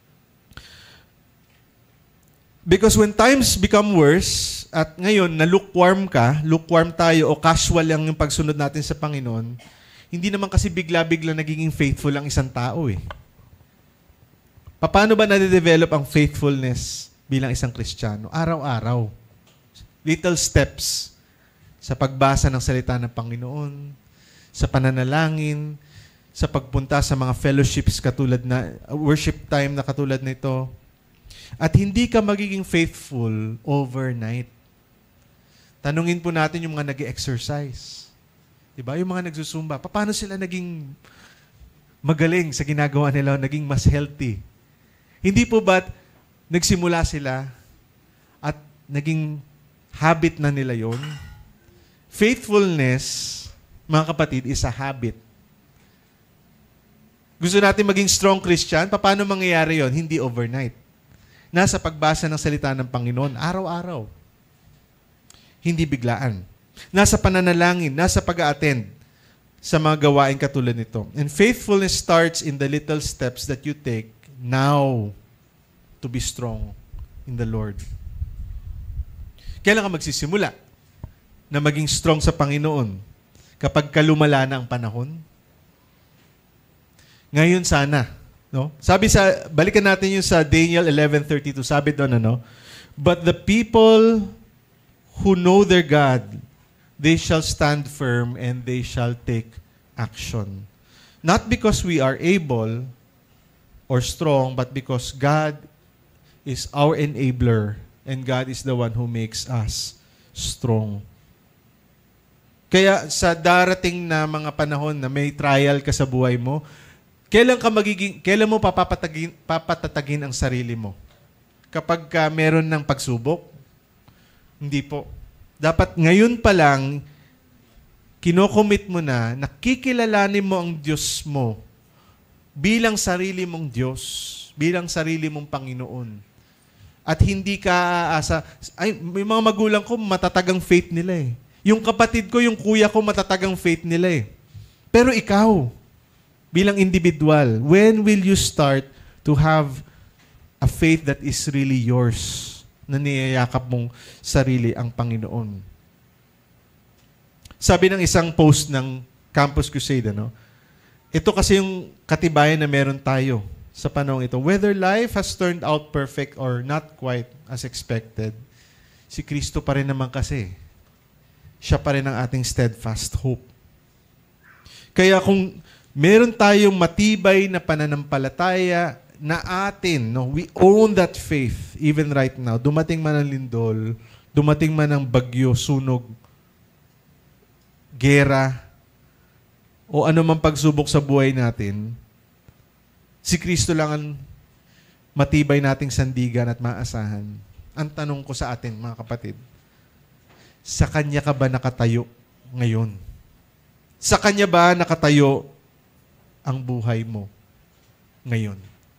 Because when times become worse, at ngayon na lukewarm tayo o casual lang yung pagsunod natin sa Panginoon, hindi naman kasi bigla-bigla nagiging faithful ang isang tao eh. Paano ba nade-develop ang faithfulness bilang isang Kristiyano? Araw-araw. Little steps sa pagbasa ng salita ng Panginoon, sa pananalangin, sa pagpunta sa mga fellowships katulad na, worship time na katulad nito. At hindi ka magiging faithful overnight. Tanungin po natin yung mga nag-exercise. Diba? Yung mga nagsusumba. Paano sila naging magaling sa ginagawa nila, naging mas healthy? Hindi po ba't nagsimula sila at naging habit na nila yon? Faithfulness, mga kapatid, is a habit. Gusto natin maging strong Christian, paano mangyayari yon? Hindi overnight. Nasa pagbasa ng salita ng Panginoon, araw-araw. Hindi biglaan. Nasa pananalangin, nasa pag-a-attend sa mga gawain katulad nito. And faithfulness starts in the little steps that you take now to be strong in the Lord. Kailan ka magsisimula na maging strong sa Panginoon? Kapag kalumala na ang panahon? Ngayon sana. No? Balikan natin yung sa Daniel 11:32. Sabi doon, but the people who know their God, they shall stand firm and they shall take action. Not because we are able or strong, but because God is our enabler and God is the one who makes us strong. Kaya sa darating na mga panahon na may trial ka sa buhay mo, kailan mo papatatagin ang sarili mo? Kapag meron ng pagsubok? Hindi po. Dapat ngayon pa lang, kinocommit mo na, nakikilalanin mo ang Diyos mo bilang sarili mong Diyos, bilang sarili mong Panginoon. At hindi ka aasa. May mga magulang ko, matatagang faith nila eh. Yung kapatid ko, yung kuya ko, matatagang faith nila eh. Pero ikaw, bilang individual, when will you start to have a faith that is really yours? Na niyayakap mong sarili ang Panginoon. Sabi ng isang post ng Campus Crusade, ito kasi yung katibayan na meron tayo sa panahon ito. Whether life has turned out perfect or not quite as expected, si Kristo pa rin naman kasi. Siya pa rin ang ating steadfast hope. Kaya kung meron tayong matibay na pananampalataya na atin, we own that faith even right now. Dumating man ang lindol, dumating man ang bagyo, sunog, gera, o anumang pagsubok sa buhay natin, si Kristo lang ang matibay nating sandigan at maasahan. Ang tanong ko sa atin, mga kapatid, sa Kanya ka ba nakatayo ngayon? Sa Kanya ba nakatayo ang buhay mo ngayon?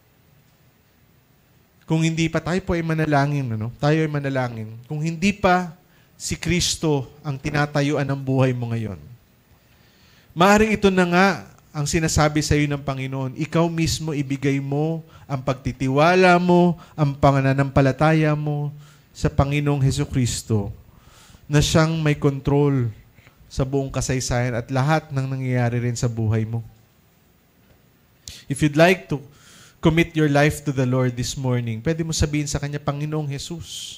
Kung hindi pa, tayo po ay manalangin. Tayo ay manalangin. Kung hindi pa si Kristo ang tinatayuan ng buhay mo ngayon, maaaring ito na nga ang sinasabi sa iyo ng Panginoon. Ikaw mismo ibigay mo ang pagtitiwala mo, ang pananampalataya mo sa Panginoong Hesukristo na siyang may control sa buong kasaysayan at lahat ng nangyayari rin sa buhay mo. If you'd like to commit your life to the Lord this morning, pwede mo sabihin sa Kanya, Panginoong Jesus,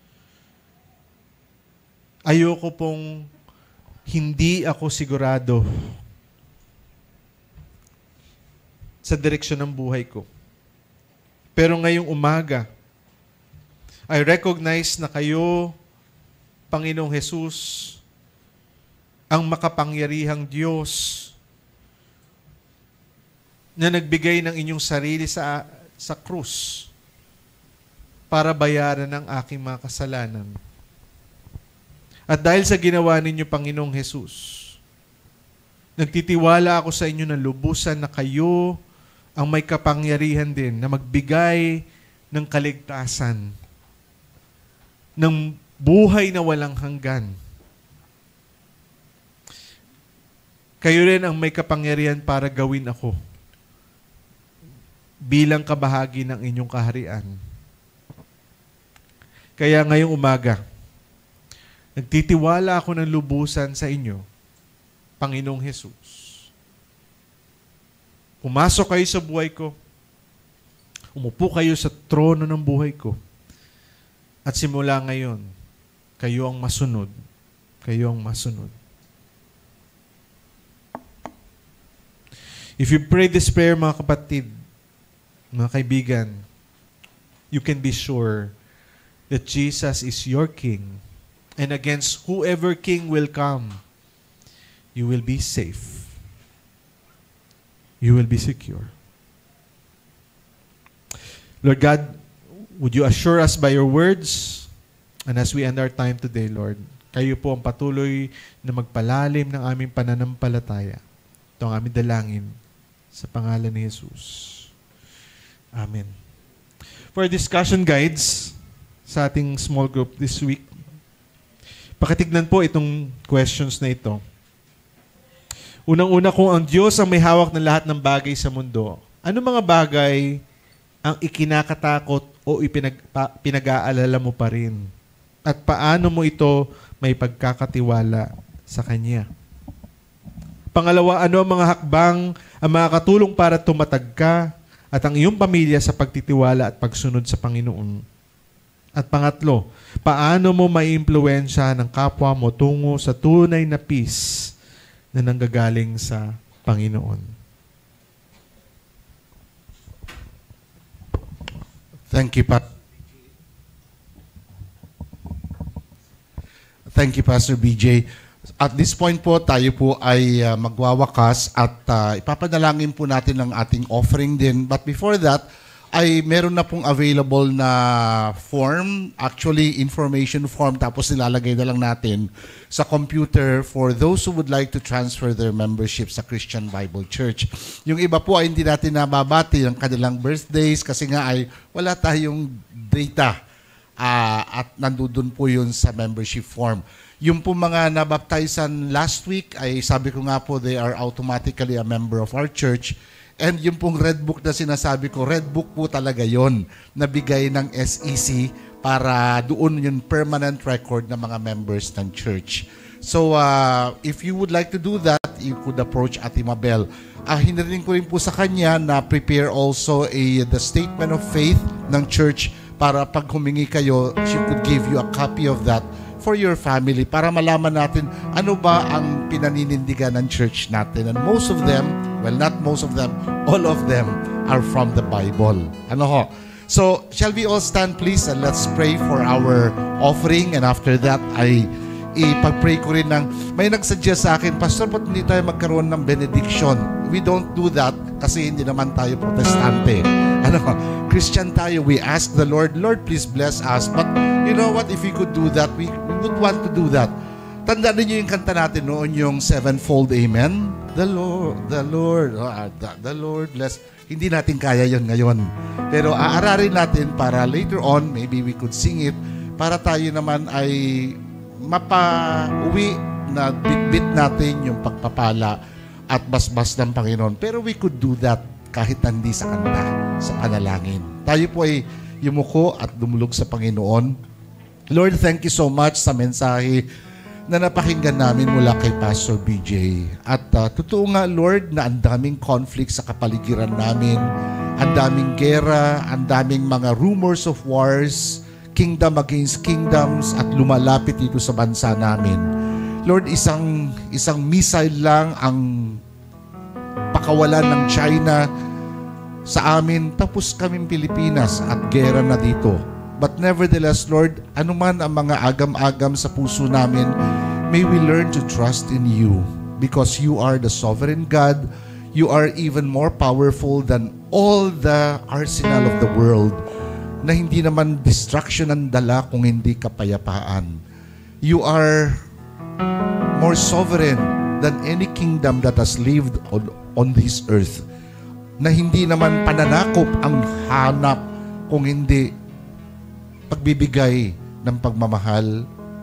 ayoko pong hindi ako sigurado sa direksyon ng buhay ko. Pero ngayong umaga, I recognize na kayo, Panginoong Jesus, ang makapangyarihang Diyos na nagbigay ng inyong sarili sa krus para bayaran ang aking mga kasalanan. At dahil sa ginawa ninyo, Panginoong Jesus, nagtitiwala ako sa inyo na lubusan na kayo ang may kapangyarihan din na magbigay ng kaligtasan, ng buhay na walang hanggan. Kayo rin ang may kapangyarihan para gawin ako bilang kabahagi ng inyong kaharian. Kaya ngayong umaga, nagtitiwala ako ng lubusan sa inyo, Panginoong Jesus. Pumasok kayo sa buhay ko. Umupo kayo sa trono ng buhay ko. At simula ngayon, kayo ang masunod. Kayo ang masunod. If you pray this prayer, mga kapatid, mga kaibigan, you can be sure that Jesus is your King. And against whoever king will come, you will be safe. You will be secure. Lord God, would you assure us by your words? And as we end our time today, Lord, kayo po ang patuloy na magpalalim ng aming pananampalataya. Ito ang aming dalangin sa pangalan ni Jesus. Amen. For discussion guides sa ating small group this week, pakitignan po itong questions na ito. Unang-una, kung ang Diyos ang may hawak ng lahat ng bagay sa mundo, ano mga bagay ang ikinakatakot o pinag-aalala mo pa rin? At paano mo ito may pagkakatiwala sa Kanya? Pangalawa, ano ang mga hakbang ang makakatulong para tumatag ka at ang iyong pamilya sa pagtitiwala at pagsunod sa Panginoon? At pangatlo, paano mo maiimpluwensya ng kapwa mo tungo sa tunay na peace na nanggagaling sa Panginoon? Thank you, Pastor BJ. At this point po, tayo po ay magwawakas at ipapanalangin po natin ang ating offering din. But before that, ay meron na pong available na form, actually information form, tapos nilalagay na lang natin sa computer for those who would like to transfer their membership sa Christian Bible Church. Yung iba po ay hindi natin nababati ang kanilang birthdays kasi nga ay wala tayong data at nandun po yun sa membership form. Yung po mga nabaptizan last week ay sabi ko nga po they are automatically a member of our church. And yung pong red book na sinasabi ko, red book po talaga yon na bigay ng SEC para doon yung permanent record ng mga members ng church. So, if you would like to do that, you could approach Ate Mabel. Hinirin ko rin po sa kanya na prepare also the statement of faith ng church para pag humingi kayo, she could give you a copy of that for your family para malaman natin ano ba ang pinaninindigan ng church natin. And most of them, well, not most of them, all of them are from the Bible. Ano ho? So, shall we all stand please and let's pray for our offering, and after that ay ipag-pray ko rin ng, may nagsuggest sa akin, Pastor, ba't hindi tayo magkaroon ng benediction? We don't do that kasi hindi naman tayo protestante. Christian tayo. We ask the Lord, Lord, please bless us. But you know what? If we could do that, we would want to do that. Tandaan niyo yung kanta natin noon, yung sevenfold amen. The Lord bless. Hindi natin kaya yon ngayon. Pero aararin natin para later on, maybe we could sing it, para tayo naman ay mapa-uwi na bit-bit natin yung pagpapala at basbas ng Panginoon. Pero we could do that kahit hindi sa kanta, sa panalangin. Tayo po ay yumuko at dumulog sa Panginoon. Lord, thank you so much sa mensahe na napakinggan namin mula kay Pastor BJ. At totoo nga, Lord, na ang daming conflict sa kapaligiran namin, ang daming gera, ang daming mga rumors of wars, kingdom against kingdoms, at lumalapit dito sa bansa namin. Lord, isang missile lang ang pakawalan ng China sa amin, tapos kaming Pilipinas at gera na dito. But nevertheless, Lord, anuman ang mga agam-agam sa puso namin, may we learn to trust in you because you are the sovereign God. You are even more powerful than all the arsenal of the world na hindi naman destruction ang dala kung hindi kapayapaan. You are more sovereign than any kingdom that has lived on this earth, na hindi naman pananakop ang hanap kung hindi pagbibigay ng pagmamahal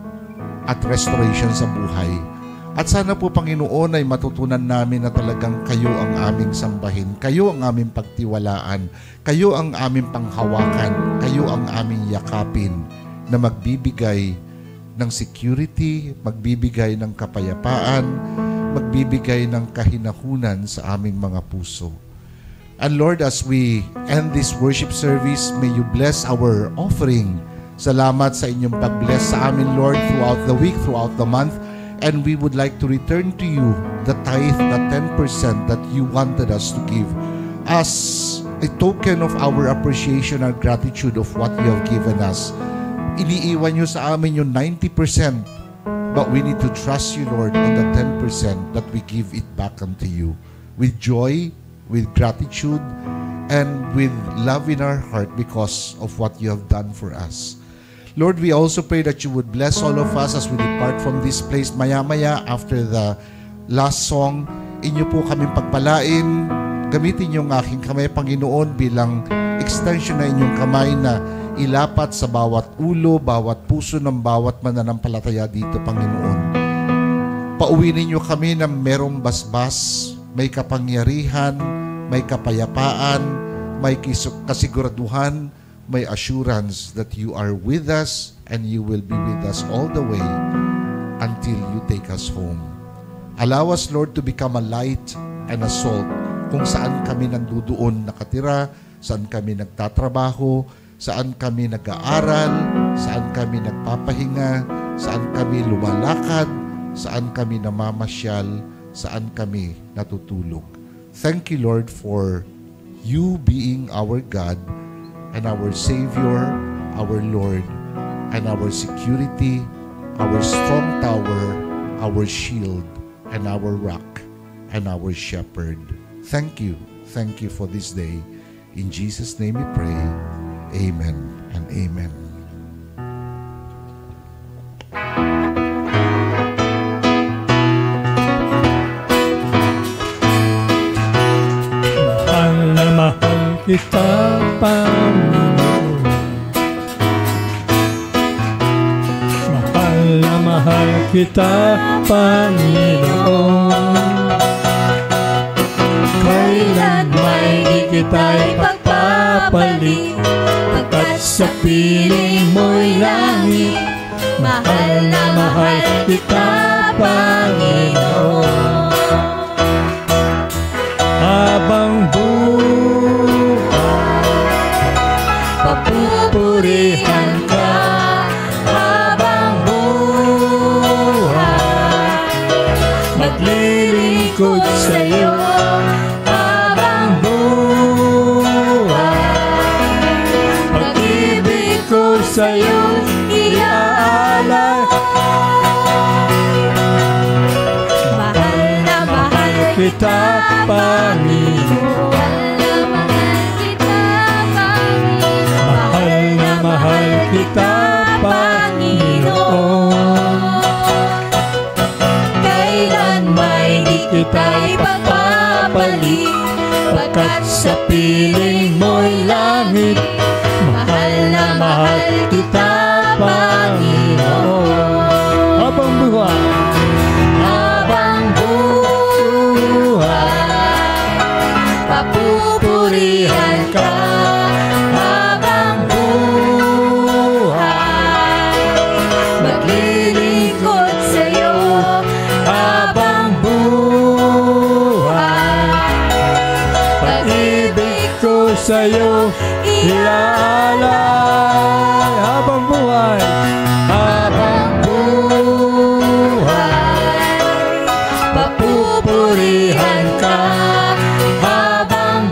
at restoration sa buhay. At sana po, Panginoon, ay matutunan namin na talagang kayo ang aming sambahin, kayo ang aming pagtiwalaan, kayo ang aming panghawakan, kayo ang aming yakapin na magbibigay ng security, magbibigay ng kapayapaan, magbibigay ng kahinahunan sa aming mga puso. And Lord, as we end this worship service, may you bless our offering. Salamat sa inyong pag-bless sa amin, Lord, throughout the week, throughout the month. And we would like to return to you the tithe, the 10% that you wanted us to give as a token of our appreciation and gratitude of what you have given us. Iniiwan nyo sa amin yung 90%, but we need to trust you, Lord, on the 10% that we give it back unto you with joy, with gratitude, and with love in our heart because of what you have done for us. Lord, we also pray that you would bless all of us as we depart from this place maya-maya after the last song. Inyo po kaming pagpalain. Gamitin yung aking kamay, Panginoon, bilang extension na inyong kamay na ilapat sa bawat ulo, bawat puso ng bawat mananampalataya dito, Panginoon. Pauwi ninyo kami na merong basbas, may kapangyarihan, may kapayapaan, may kasiguraduhan, may assurance that you are with us and you will be with us all the way until you take us home. Allow us, Lord, to become a light and a salt kung saan kami nandudoon nakatira, saan kami nagtatrabaho, saan kami nag-aaral, saan kami nagpapahinga, saan kami lumalakad, saan kami namamasyal, saan kami natutulog. Thank you, Lord, for you being our God and our Savior, our Lord, and our security, our strong tower, our shield, and our rock, and our shepherd. Thank you. Thank you for this day. In Jesus' name we pray. Amen and amen. Kita, Panginoon, mahal na mahal kita, Panginoon. Kailan may di kita ipagpapalit, pagkat sa piling mo'y langit. Mahal na mahal kita, Panginoon. Habang papupurihan ka, habang buhay, maglilingkod sa'yo, habang buhay, pag-ibig ko sa'yo iaalay. kita, Panginoon. Mahal na mahal kita, Panginoon. Kailan may di kita ipagpapalit, pagkat sa piling mo'y langit. Mahal na mahal kita, Panginoon. Habang buhay, Habang buhay, papupurihan ka. Habang buhay, maglilingkod sa'yo. habang buhay, pag-ibig ko sa'yo iaalay. Habang buhay, habang buhay, papupurihan ka. Habang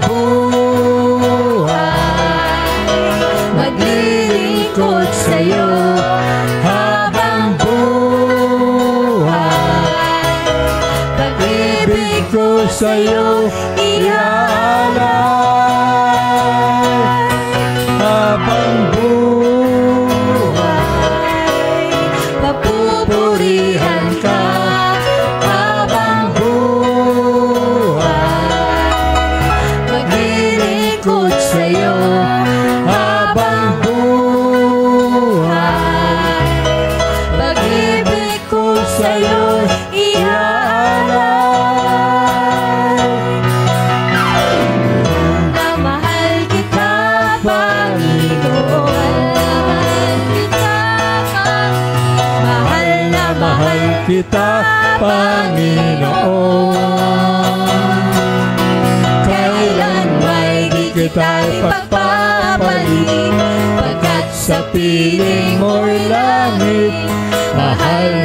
buhay, maglilingkod sa'yo. Habang buhay, pag-ibig ko sa'yo iaalay. Habang buhay, papupurihan ka. Habang buhay, maglilingkod sa'yo. Habang buhay, pag-ibig ko sa'yo iaalay. Na mahal kita, Panginoon. Mahal na mahal kita, Panginoon. Kailan may di kita ipagpapalit, pagkat sa piling mo'y langit. Mahal